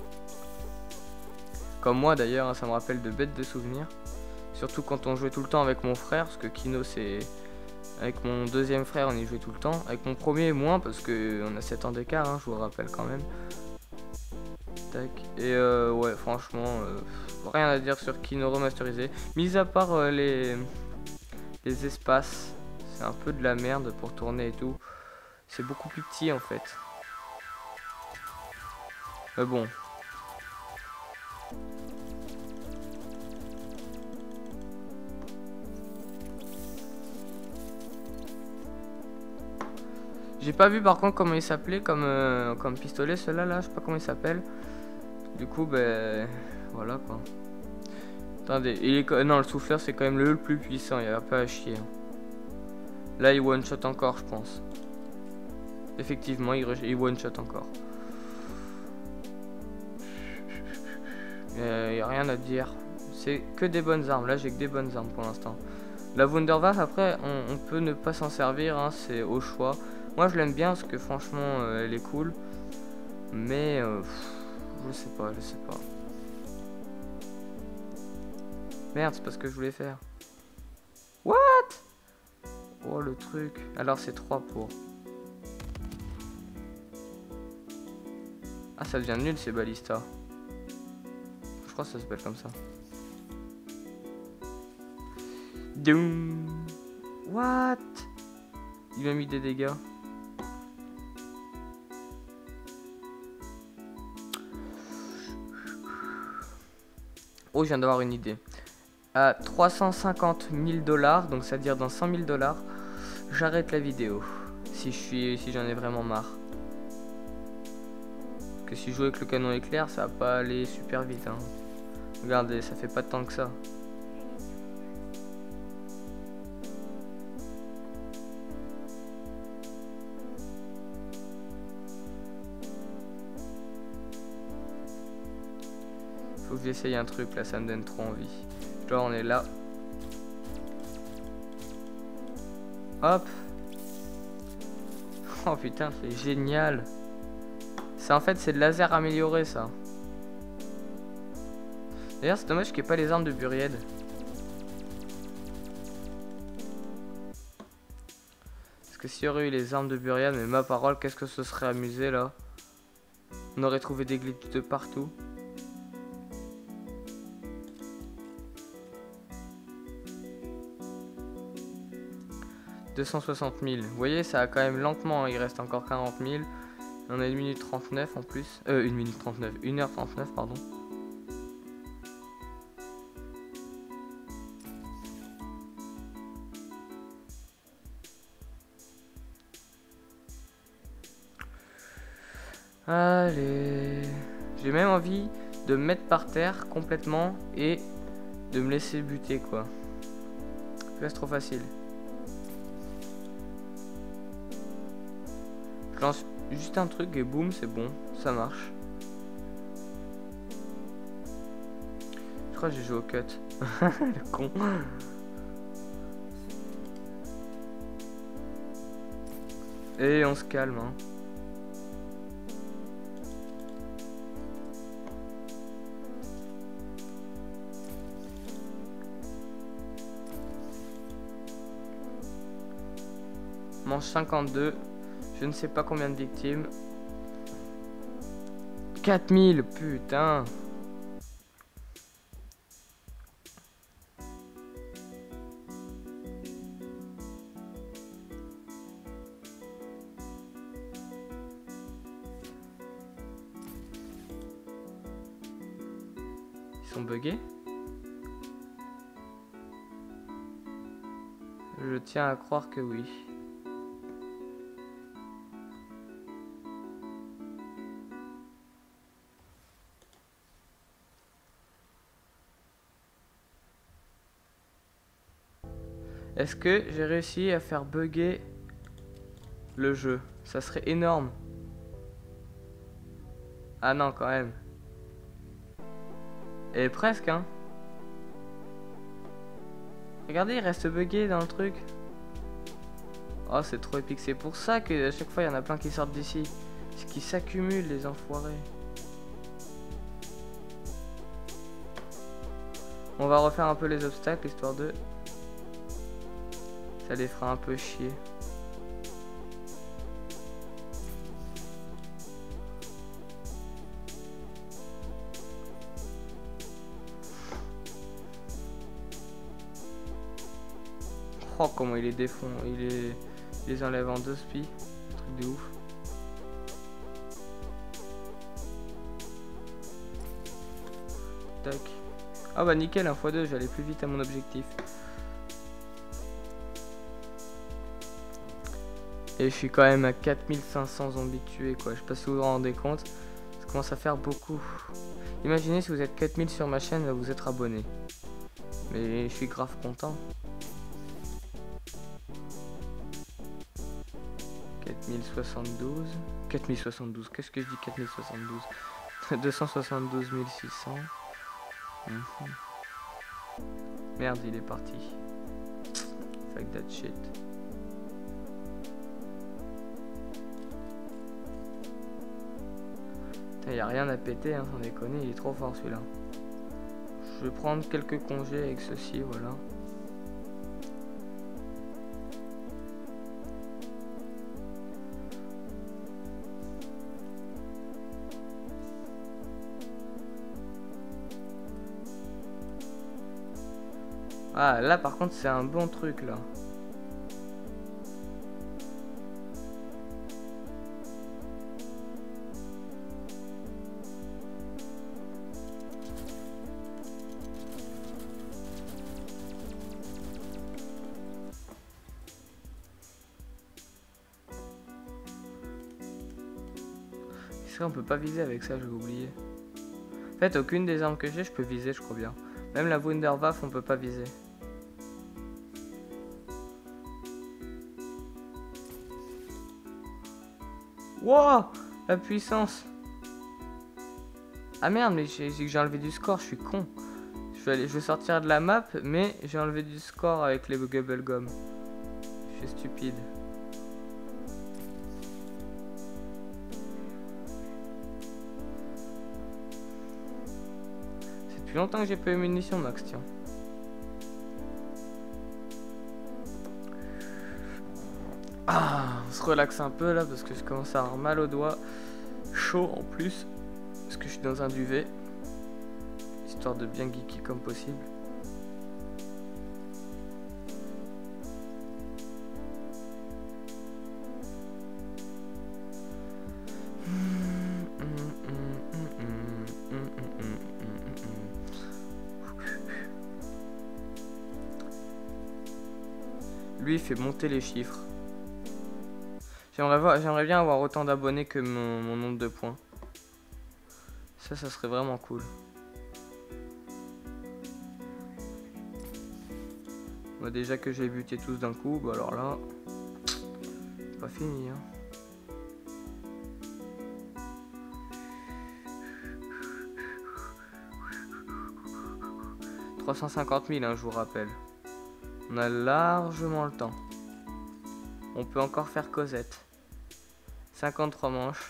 Comme moi d'ailleurs, hein, ça me rappelle de bêtes de souvenirs. Surtout quand on jouait tout le temps avec mon frère, parce que Kino c'est... Avec mon deuxième frère on y jouait tout le temps. Avec mon premier moins, parce qu'on a sept ans d'écart, hein, je vous rappelle quand même. Tac. Et euh, ouais, franchement, euh, rien à dire sur Kino remasterisé. Mis à part euh, les... les espaces, c'est un peu de la merde pour tourner et tout. C'est beaucoup plus petit en fait. Mais bon. J'ai pas vu par contre comment il s'appelait comme, euh, comme pistolet, celui-là, là, je sais pas comment il s'appelle. Du coup, ben, voilà quoi. Attendez, il est, non, le souffleur c'est quand même le, le plus puissant, il n'y a pas à chier. Là, il one-shot encore, je pense. Effectivement, il, il one-shot encore. Il n'y a rien à dire. C'est que des bonnes armes. Là, j'ai que des bonnes armes pour l'instant. La Wunderwaffe, après, on, on peut ne pas s'en servir, hein, c'est au choix. Moi je l'aime bien parce que franchement euh, elle est cool. Mais euh, pff, je sais pas, je sais pas. Merde, c'est pas ce que je voulais faire. What? Oh le truc. Alors c'est trois pour. Ah ça devient nul ces balistas. Je crois que ça s'appelle comme ça. Doum. What? Il m'a mis des dégâts. Oh, je viens d'avoir une idée. À trois cent cinquante mille dollars, donc c'est-à-dire dans cent mille dollars, j'arrête la vidéo. Si je suis, si j'en ai vraiment marre. Parce que si je joue avec le canon éclair, ça va pas aller super vite. Hein. Regardez, ça fait pas tant que ça. Faut que j'essaye un truc là, ça me donne trop envie. Là on est là. Hop. Oh putain, c'est génial. C'est en fait c'est de laser amélioré ça. D'ailleurs c'est dommage qu'il n'y ait pas les armes de Buried. Parce que s'il y aurait eu les armes de Buried, mais ma parole, qu'est-ce que ce serait amusé là. On aurait trouvé des glitches de partout. deux cent soixante mille. Vous voyez, ça a quand même lentement, il reste encore quarante mille. On a une minute trente-neuf en plus. Euh, une minute trente-neuf. une heure trente-neuf, pardon. Allez. J'ai même envie de me mettre par terre complètement et de me laisser buter, quoi. C'est trop facile. Je lance juste un truc et boum, c'est bon, ça marche. Je crois que j'ai joué au cut. Le con. Et on se calme, hein. Manche cinquante-deux. Je ne sais pas combien de victimes. quatre mille, putain. Ils sont buggés? Je tiens à croire que oui. Est-ce que j'ai réussi à faire bugger le jeu? Ça serait énorme. Ah non, quand même. Et presque, hein. Regardez, il reste buggé dans le truc. Oh, c'est trop épique. C'est pour ça que à chaque fois, il y en a plein qui sortent d'ici. C'est qu'ils s'accumulent, les enfoirés. On va refaire un peu les obstacles, histoire de... Ça les fera un peu chier. Oh, comment il les défend, il les, il les enlève en deux spi. Truc de ouf. Tac. Ah bah nickel, un fois deux, j'allais plus vite à mon objectif. Et je suis quand même à quatre mille cinq cents zombies tués, quoi. Je sais pas si vous vous rendez compte. Ça commence à faire beaucoup. Imaginez si vous êtes quatre mille sur ma chaîne, vous êtes abonné. Mais je suis grave content. quatre mille soixante-douze. quatre mille soixante-douze. Qu'est-ce que je dis quatre mille soixante-douze? deux cent soixante-douze mille six cents. Mm-hmm. Merde, il est parti. Fuck that shit. Il n'y a rien à péter, hein, sans déconner, il est trop fort celui-là. Je vais prendre quelques congés avec ceci, voilà. Ah, là par contre c'est un bon truc là. C'est vrai, on peut pas viser avec ça, j'ai oublié. En fait, aucune des armes que j'ai, je peux viser, je crois bien. Même la Wunderwaffe, on peut pas viser. Wow, la puissance. Ah merde, mais j'ai enlevé du score, je suis con. Je vais, aller, je vais sortir de la map, mais j'ai enlevé du score avec les Bubblegum. Je suis stupide. C'est depuis longtemps que j'ai pas eu munitions, Max, tiens. Ah, on se relaxe un peu là parce que je commence à avoir mal aux doigts. Chaud en plus. Parce que je suis dans un duvet. Histoire de bien geeky comme possible. Lui il fait monter les chiffres. J'aimerais j'aimerais bien avoir autant d'abonnés que mon, mon nombre de points. Ça, ça serait vraiment cool. Bah, déjà que j'ai buté tous d'un coup, bah alors là, c'est pas fini. Hein. trois cent cinquante mille, hein, je vous rappelle. On a largement le temps. On peut encore faire Cosette. cinquante-trois manches.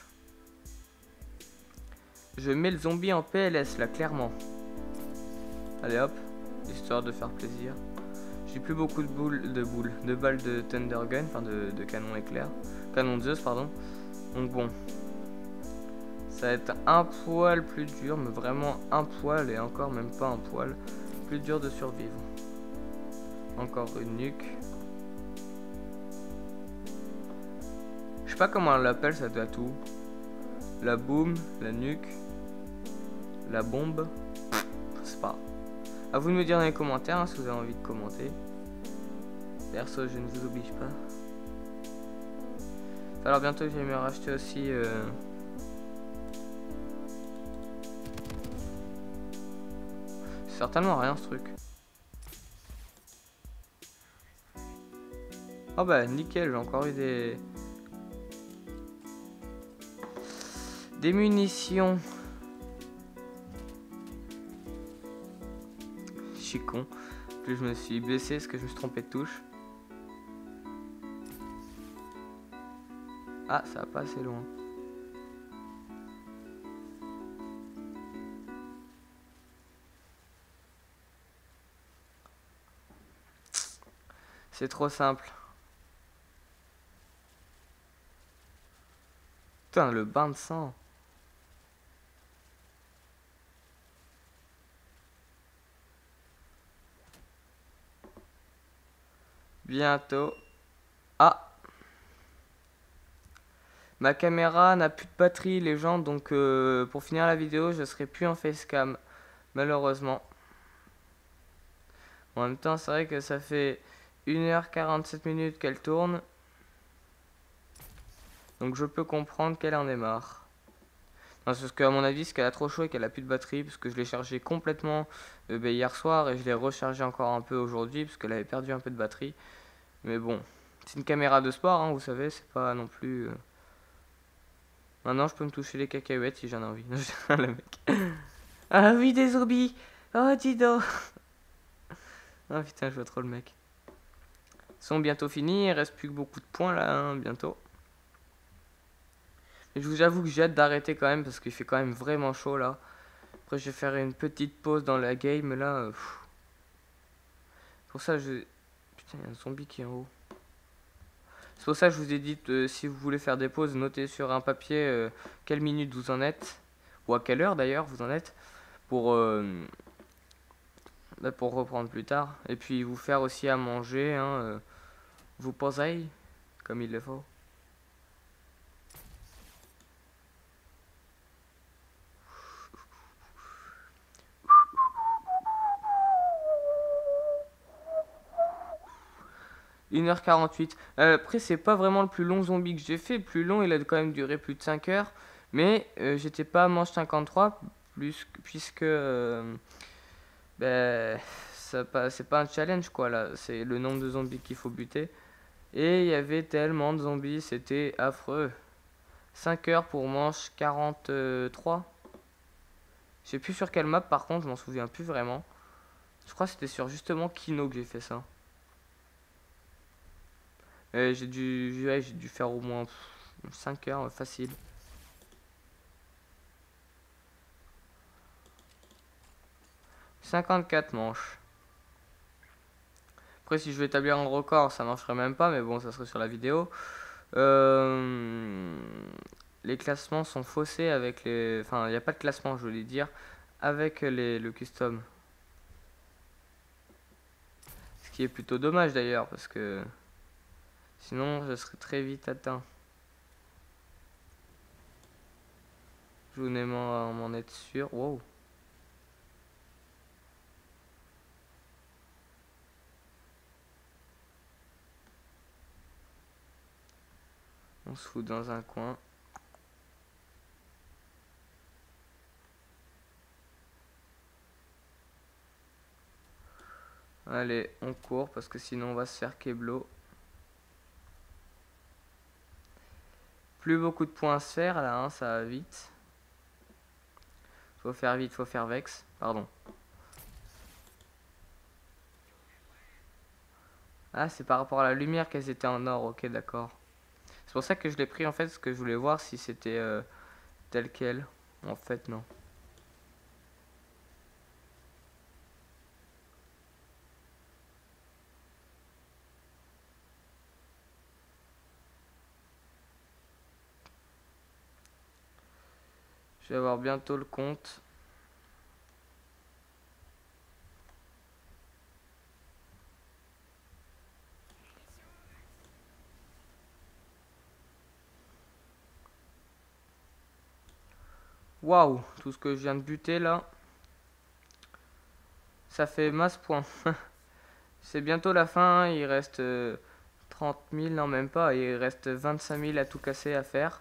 Je mets le zombie en P L S là, clairement. Allez hop, histoire de faire plaisir. J'ai plus beaucoup de boules, de boules, de balles de Thunder Gun, enfin de, de canon éclair. Canon Zeus, pardon. Donc bon. Ça va être un poil plus dur, mais vraiment un poil et encore même pas un poil. Plus dur de survivre. Encore une nuque. Je sais pas comment on l'appelle, ça doit tout. La boum, la nuque, la bombe. C'est pas. À vous de me dire dans les commentaires hein, si vous avez envie de commenter. Perso, je ne vous oblige pas. Alors bientôt, je vais me racheter aussi. Euh... C'est certainement rien ce truc. Oh bah nickel, j'ai encore eu des... Des munitions. Je suis con. Puis je me suis blessé parce que je me suis trompé de touche. Ah, ça va pas assez loin. C'est trop simple. Putain, le bain de sang. Bientôt. Ah. Ma caméra n'a plus de batterie, les gens. Donc, euh, pour finir la vidéo, je serai plus en facecam. Malheureusement. En même temps, c'est vrai que ça fait une heure quarante-sept minutes qu'elle tourne. Donc, je peux comprendre qu'elle en ait marre. Non, parce qu'à mon avis, c'est qu'elle a trop chaud et qu'elle a plus de batterie. Parce que je l'ai chargé complètement euh, bah, hier soir. Et je l'ai rechargé encore un peu aujourd'hui. Parce qu'elle avait perdu un peu de batterie. Mais bon, c'est une caméra de sport, hein, vous savez. C'est pas non plus... Euh... Maintenant, je peux me toucher les cacahuètes si j'en ai envie. Le mec. Ah oui, des zombies. Oh, dis donc. Ah putain, je vois trop le mec. Ils sont bientôt finis. Il reste plus que beaucoup de points là, hein, bientôt. Et je vous avoue que j'ai hâte d'arrêter quand même parce qu'il fait quand même vraiment chaud là. Après, je vais faire une petite pause dans la game là. Euh, pour ça, je. Putain, il y a un zombie qui est en haut. C'est pour ça que je vous ai dit, euh, si vous voulez faire des pauses, notez sur un papier euh, quelle minute vous en êtes. Ou à quelle heure d'ailleurs vous en êtes. Pour, euh, bah, pour reprendre plus tard. Et puis vous faire aussi à manger. Hein, euh, vous posez comme il le faut. une heure quarante-huit. Euh, après, c'est pas vraiment le plus long zombie que j'ai fait. Le plus long, il a quand même duré plus de cinq heures. Mais euh, j'étais pas à manche cinquante-trois, plus, puisque euh, ben, ça pas- c'est pas un challenge quoi là, c'est le nombre de zombies qu'il faut buter. Et il y avait tellement de zombies, c'était affreux. cinq heures pour manche quarante-trois. Je sais plus sur quelle map par contre, je m'en souviens plus vraiment. Je crois que c'était sur justement Kino que j'ai fait ça. Euh, j'ai dû, ouais, j'ai dû faire au moins pff, cinq heures facile. cinquante-quatre manches. Après, si je veux établir un record, ça marcherait même pas, mais bon, ça serait sur la vidéo. Euh, les classements sont faussés avec les. Enfin, il n'y a pas de classement, je voulais dire, avec les, le custom. Ce qui est plutôt dommage d'ailleurs, parce que sinon, je serais très vite atteint. Je voulais m'en être sûr. Wow. On se fout dans un coin. Allez, on court parce que sinon on va se faire keblo. Plus beaucoup de points à se faire là, hein, ça va vite. Faut faire vite, faut faire vex. Pardon. Ah, c'est par rapport à la lumière qu'elles étaient en or, ok, d'accord. C'est pour ça que je l'ai pris en fait, parce que je voulais voir si c'était euh, tel quel. En fait, non. Je vais avoir bientôt le compte. Waouh, tout ce que je viens de buter là, ça fait masse points. C'est bientôt la fin, il reste euh, trente mille, non même pas, il reste vingt-cinq mille à tout casser à faire.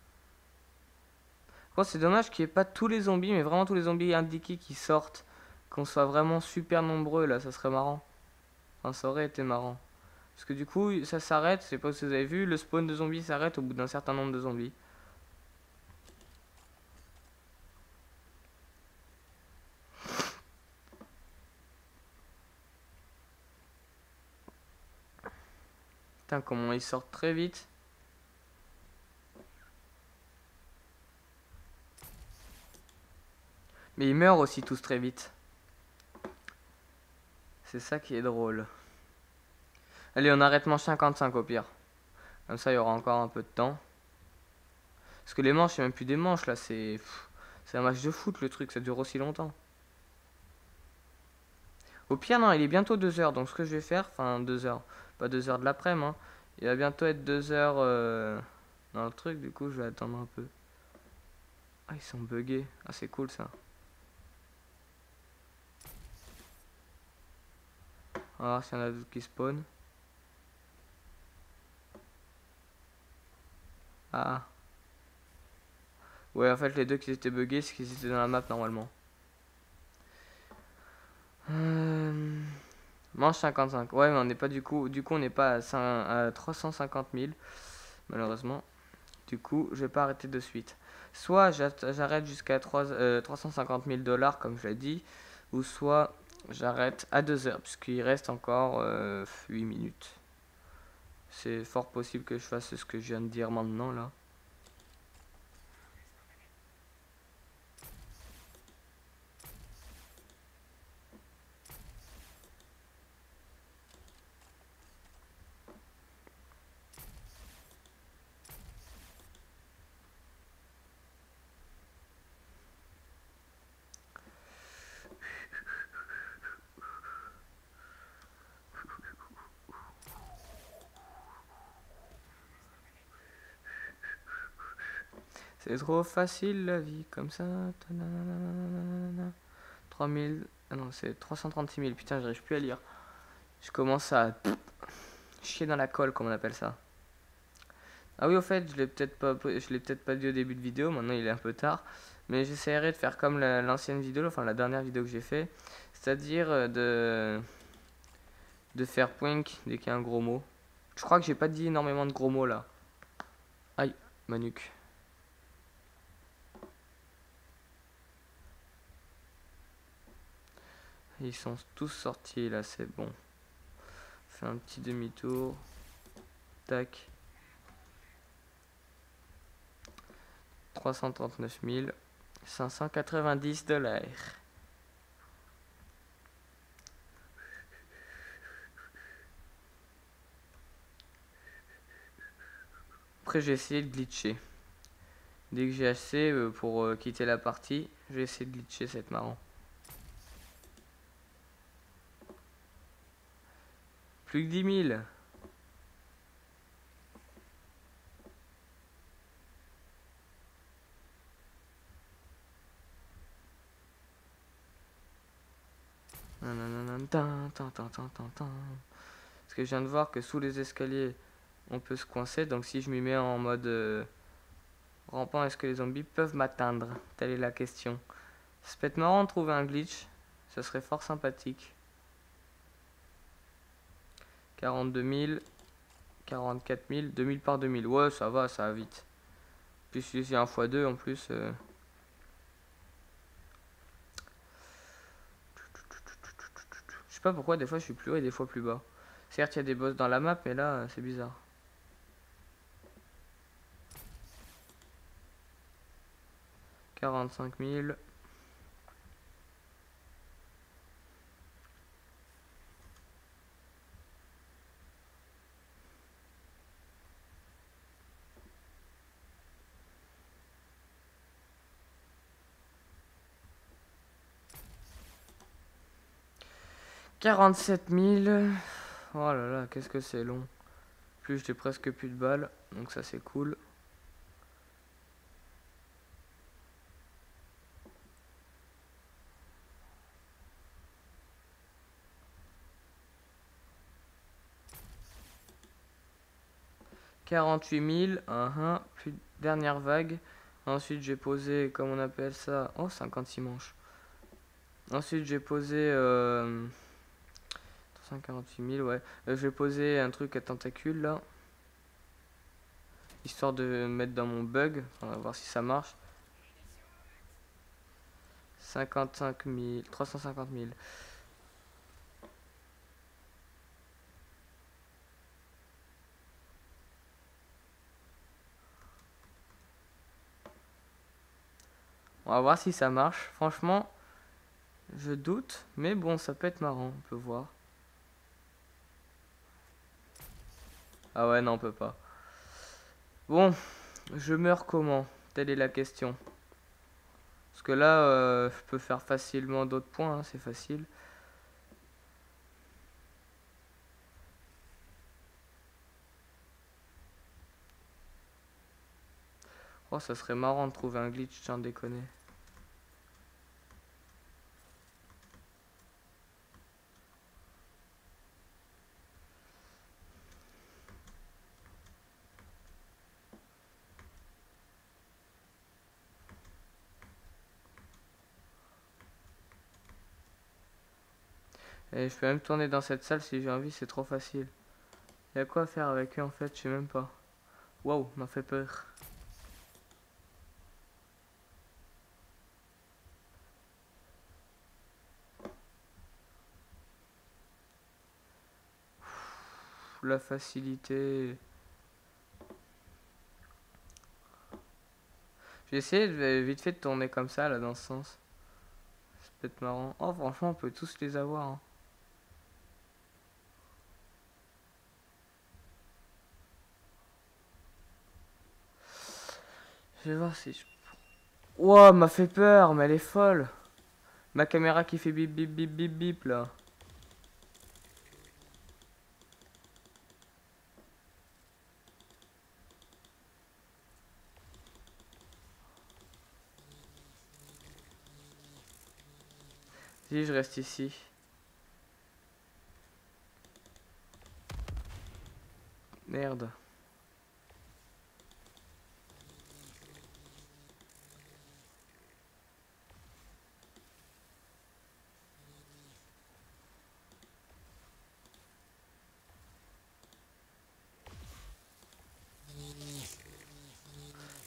Bon, c'est dommage qu'il n'y ait pas tous les zombies, mais vraiment tous les zombies indiqués qui sortent. Qu'on soit vraiment super nombreux là, ça serait marrant. Enfin, ça aurait été marrant. Parce que du coup, ça s'arrête, je sais pas si vous avez vu, le spawn de zombies s'arrête au bout d'un certain nombre de zombies. Putain, comment ils sortent très vite. Mais ils meurent aussi tous très vite. C'est ça qui est drôle. Allez, on arrête manche cinquante-cinq au pire. Comme ça, il y aura encore un peu de temps. Parce que les manches, c'est même plus des manches là, c'est... C'est un match de foot le truc, ça dure aussi longtemps. Au pire, non, il est bientôt deux heures, donc ce que je vais faire, enfin deux heures, pas deux heures de l'après-midi, hein. Il va bientôt être deux heures euh, dans le truc, du coup je vais attendre un peu. Ah, ils sont buggés, ah c'est cool ça. On va voir s'il y en a d'autres qui spawn. Ah. Ouais, en fait les deux qui étaient buggés, c'est qu'ils étaient dans la map normalement. Euh... Manche cinquante-cinq, ouais mais on n'est pas du coup, du coup on n'est pas à, à trois cent cinquante mille, malheureusement. Du coup, je vais pas arrêter de suite. Soit j'arrête jusqu'à euh, trois cent cinquante mille dollars, comme je l'ai dit, ou soit j'arrête à deux heures, puisqu'il reste encore euh, huit minutes. C'est fort possible que je fasse ce que je viens de dire maintenant, là. C'est trop facile la vie, comme ça. trois mille. Ah non, c'est trois cent trente-six mille. Putain, j'arrive plus à lire. Je commence à chier dans la colle, comme on appelle ça. Ah oui, au fait, je l'ai peut-être pas, je l'ai peut-être pas dit au début de vidéo, maintenant il est un peu tard. Mais j'essaierai de faire comme la- l'ancienne vidéo, enfin la dernière vidéo que j'ai fait. C'est-à-dire euh, de, de faire poink dès qu'il y a un gros mot. Je crois que j'ai pas dit énormément de gros mots là. Aïe, ma nuque. Ils sont tous sortis là, c'est bon. Fais un petit demi-tour. Tac. trois cent trente-neuf mille cinq cent quatre-vingt-dix dollars. Après, j'ai essayé de glitcher. Dès que j'ai assez euh, pour euh, quitter la partie, je vais essayer de glitcher, ça va être marrant. Plus que dix mille. Parce que je viens de voir que sous les escaliers, on peut se coincer. Donc si je m'y mets en mode euh, rampant, est-ce que les zombies peuvent m'atteindre? Telle est la question. Ça peut être marrant de trouver un glitch. Ça serait fort sympathique. quarante-deux mille. quarante-quatre mille. deux mille par deux mille. Ouais, ça va, ça va vite. Puis si c'est un fois deux en plus. Euh... Je sais pas pourquoi des fois je suis plus haut et des fois plus bas. Certes, il y a des boss dans la map, mais là, c'est bizarre. quarante-cinq mille. quarante-sept mille. Oh là là, qu'est-ce que c'est long. Plus j'ai presque plus de balles, donc ça c'est cool. quarante-huit mille, uh -huh, puis dernière vague. Ensuite j'ai posé, comme on appelle ça, oh cinquante-six manches. Ensuite j'ai posé euh, cent quarante-huit mille, ouais. Euh, je vais poser un truc à tentacules là. Histoire de mettre dans mon bug, on va voir si ça marche. cinquante-cinq mille, trois cent cinquante mille. On va voir si ça marche. Franchement, je doute, mais bon, ça peut être marrant, on peut voir. Ah ouais, non, on peut pas. Bon, je meurs comment? Telle est la question. Parce que là, euh, je peux faire facilement d'autres points, hein, c'est facile. Oh, ça serait marrant de trouver un glitch, sans déconner. Et je peux même tourner dans cette salle si j'ai envie, c'est trop facile. Il y a quoi à faire avec eux en fait, je sais même pas. Waouh, m'a fait peur. La facilité. J'ai essayé de, vite fait de tourner comme ça, là, dans ce sens. Ça peut être marrant. Oh, franchement, on peut tous les avoir. Hein. Je vais voir si je... Wow, m'a fait peur, mais elle est folle. Ma caméra qui fait bip bip bip bip bip, là. Si, je reste ici. Merde.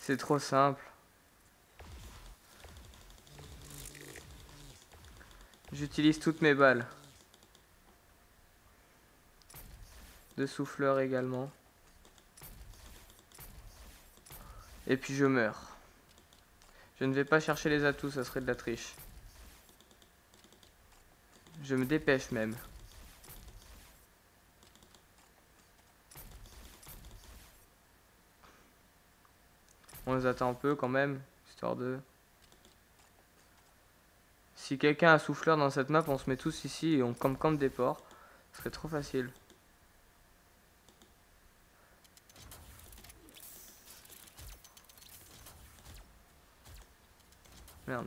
C'est trop simple. J'utilise toutes mes balles. De souffleur également. Et puis je meurs. Je ne vais pas chercher les atouts, ça serait de la triche. Je me dépêche même. On les attend un peu quand même, histoire de... Si quelqu'un a souffleur dans cette map, on se met tous ici et on campe comme des porcs. Ce serait trop facile. Merde.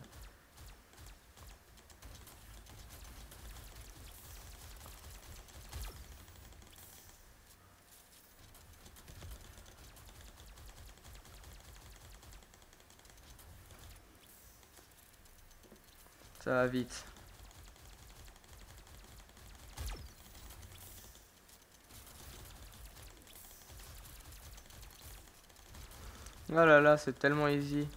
Ça va vite. Oh là là, c'est tellement easy.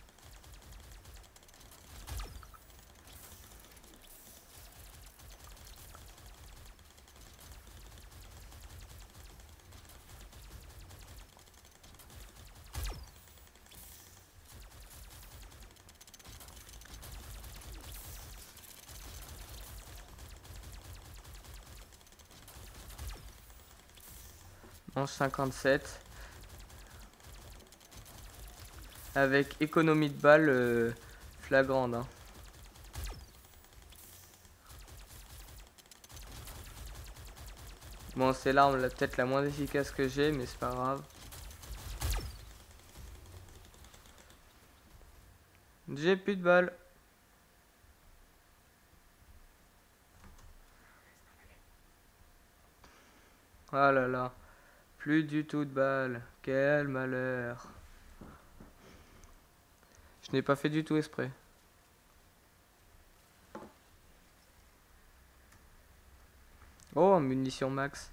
Manche cinquante-sept. Avec économie de balles euh, flagrante. Hein. Bon, c'est l'arme peut-être la moins efficace que j'ai, mais c'est pas grave. J'ai plus de balles. Oh là là. Plus du tout de balles. Quel malheur. Je n'ai pas fait du tout exprès. Oh, munitions max.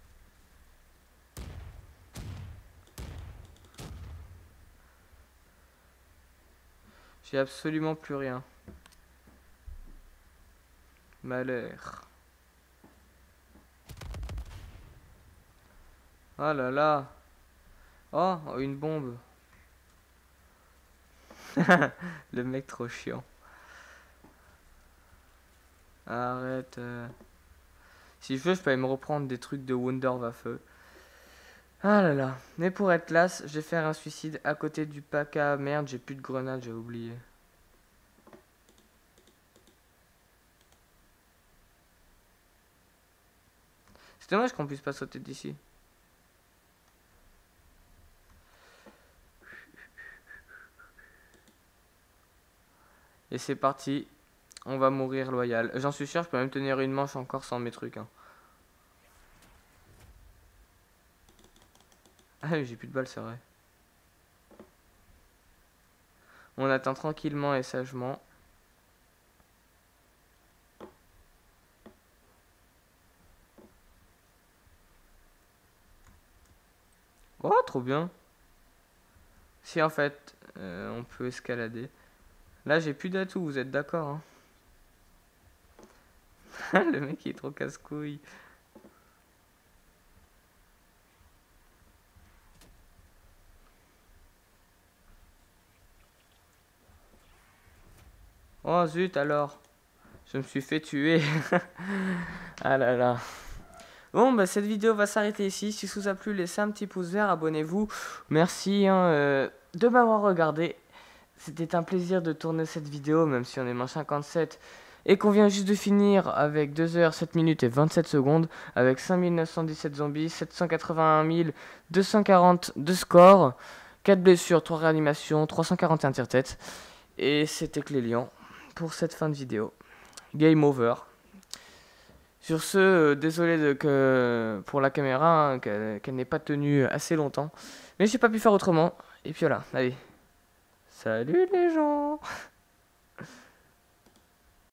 J'ai absolument plus rien. Malheur. Oh là là. Oh, une bombe. Le mec trop chiant. Arrête. Euh... Si je veux, je peux aller me reprendre des trucs de Wunderwaffe. Ah là là. Mais pour être classe, je vais faire un suicide à côté du pack à... Merde, j'ai plus de grenades, j'ai oublié. C'est dommage qu'on puisse pas sauter d'ici. Et c'est parti. On va mourir loyal. J'en suis sûr, je peux même tenir une manche encore sans mes trucs. Hein. Ah, j'ai plus de balles, c'est vrai. On attend tranquillement et sagement. Oh, trop bien. Si en fait, euh, on peut escalader. Là, j'ai plus d'atouts, vous êtes d'accord, hein? Le mec, il est trop casse-couille. Oh, zut, alors. Je me suis fait tuer. Ah là là. Bon, bah, cette vidéo va s'arrêter ici. Si ça vous a plu, laissez un petit pouce vert, abonnez-vous. Merci hein, euh, de m'avoir regardé. C'était un plaisir de tourner cette vidéo, même si on est manche cinquante-sept. Et qu'on vient juste de finir avec deux heures, sept minutes et vingt-sept secondes. Avec cinq mille neuf cent dix-sept zombies, sept cent quatre-vingt-un mille deux cent quarante de score. quatre blessures, trois réanimations, trois cent quarante et un tire-tête. Et c'était Clélian pour cette fin de vidéo. Game over. Sur ce, euh, désolé de, que, pour la caméra, hein, qu'elle qu'elle n'ait pas tenu assez longtemps. Mais j'ai pas pu faire autrement. Et puis voilà, allez. Salut les gens!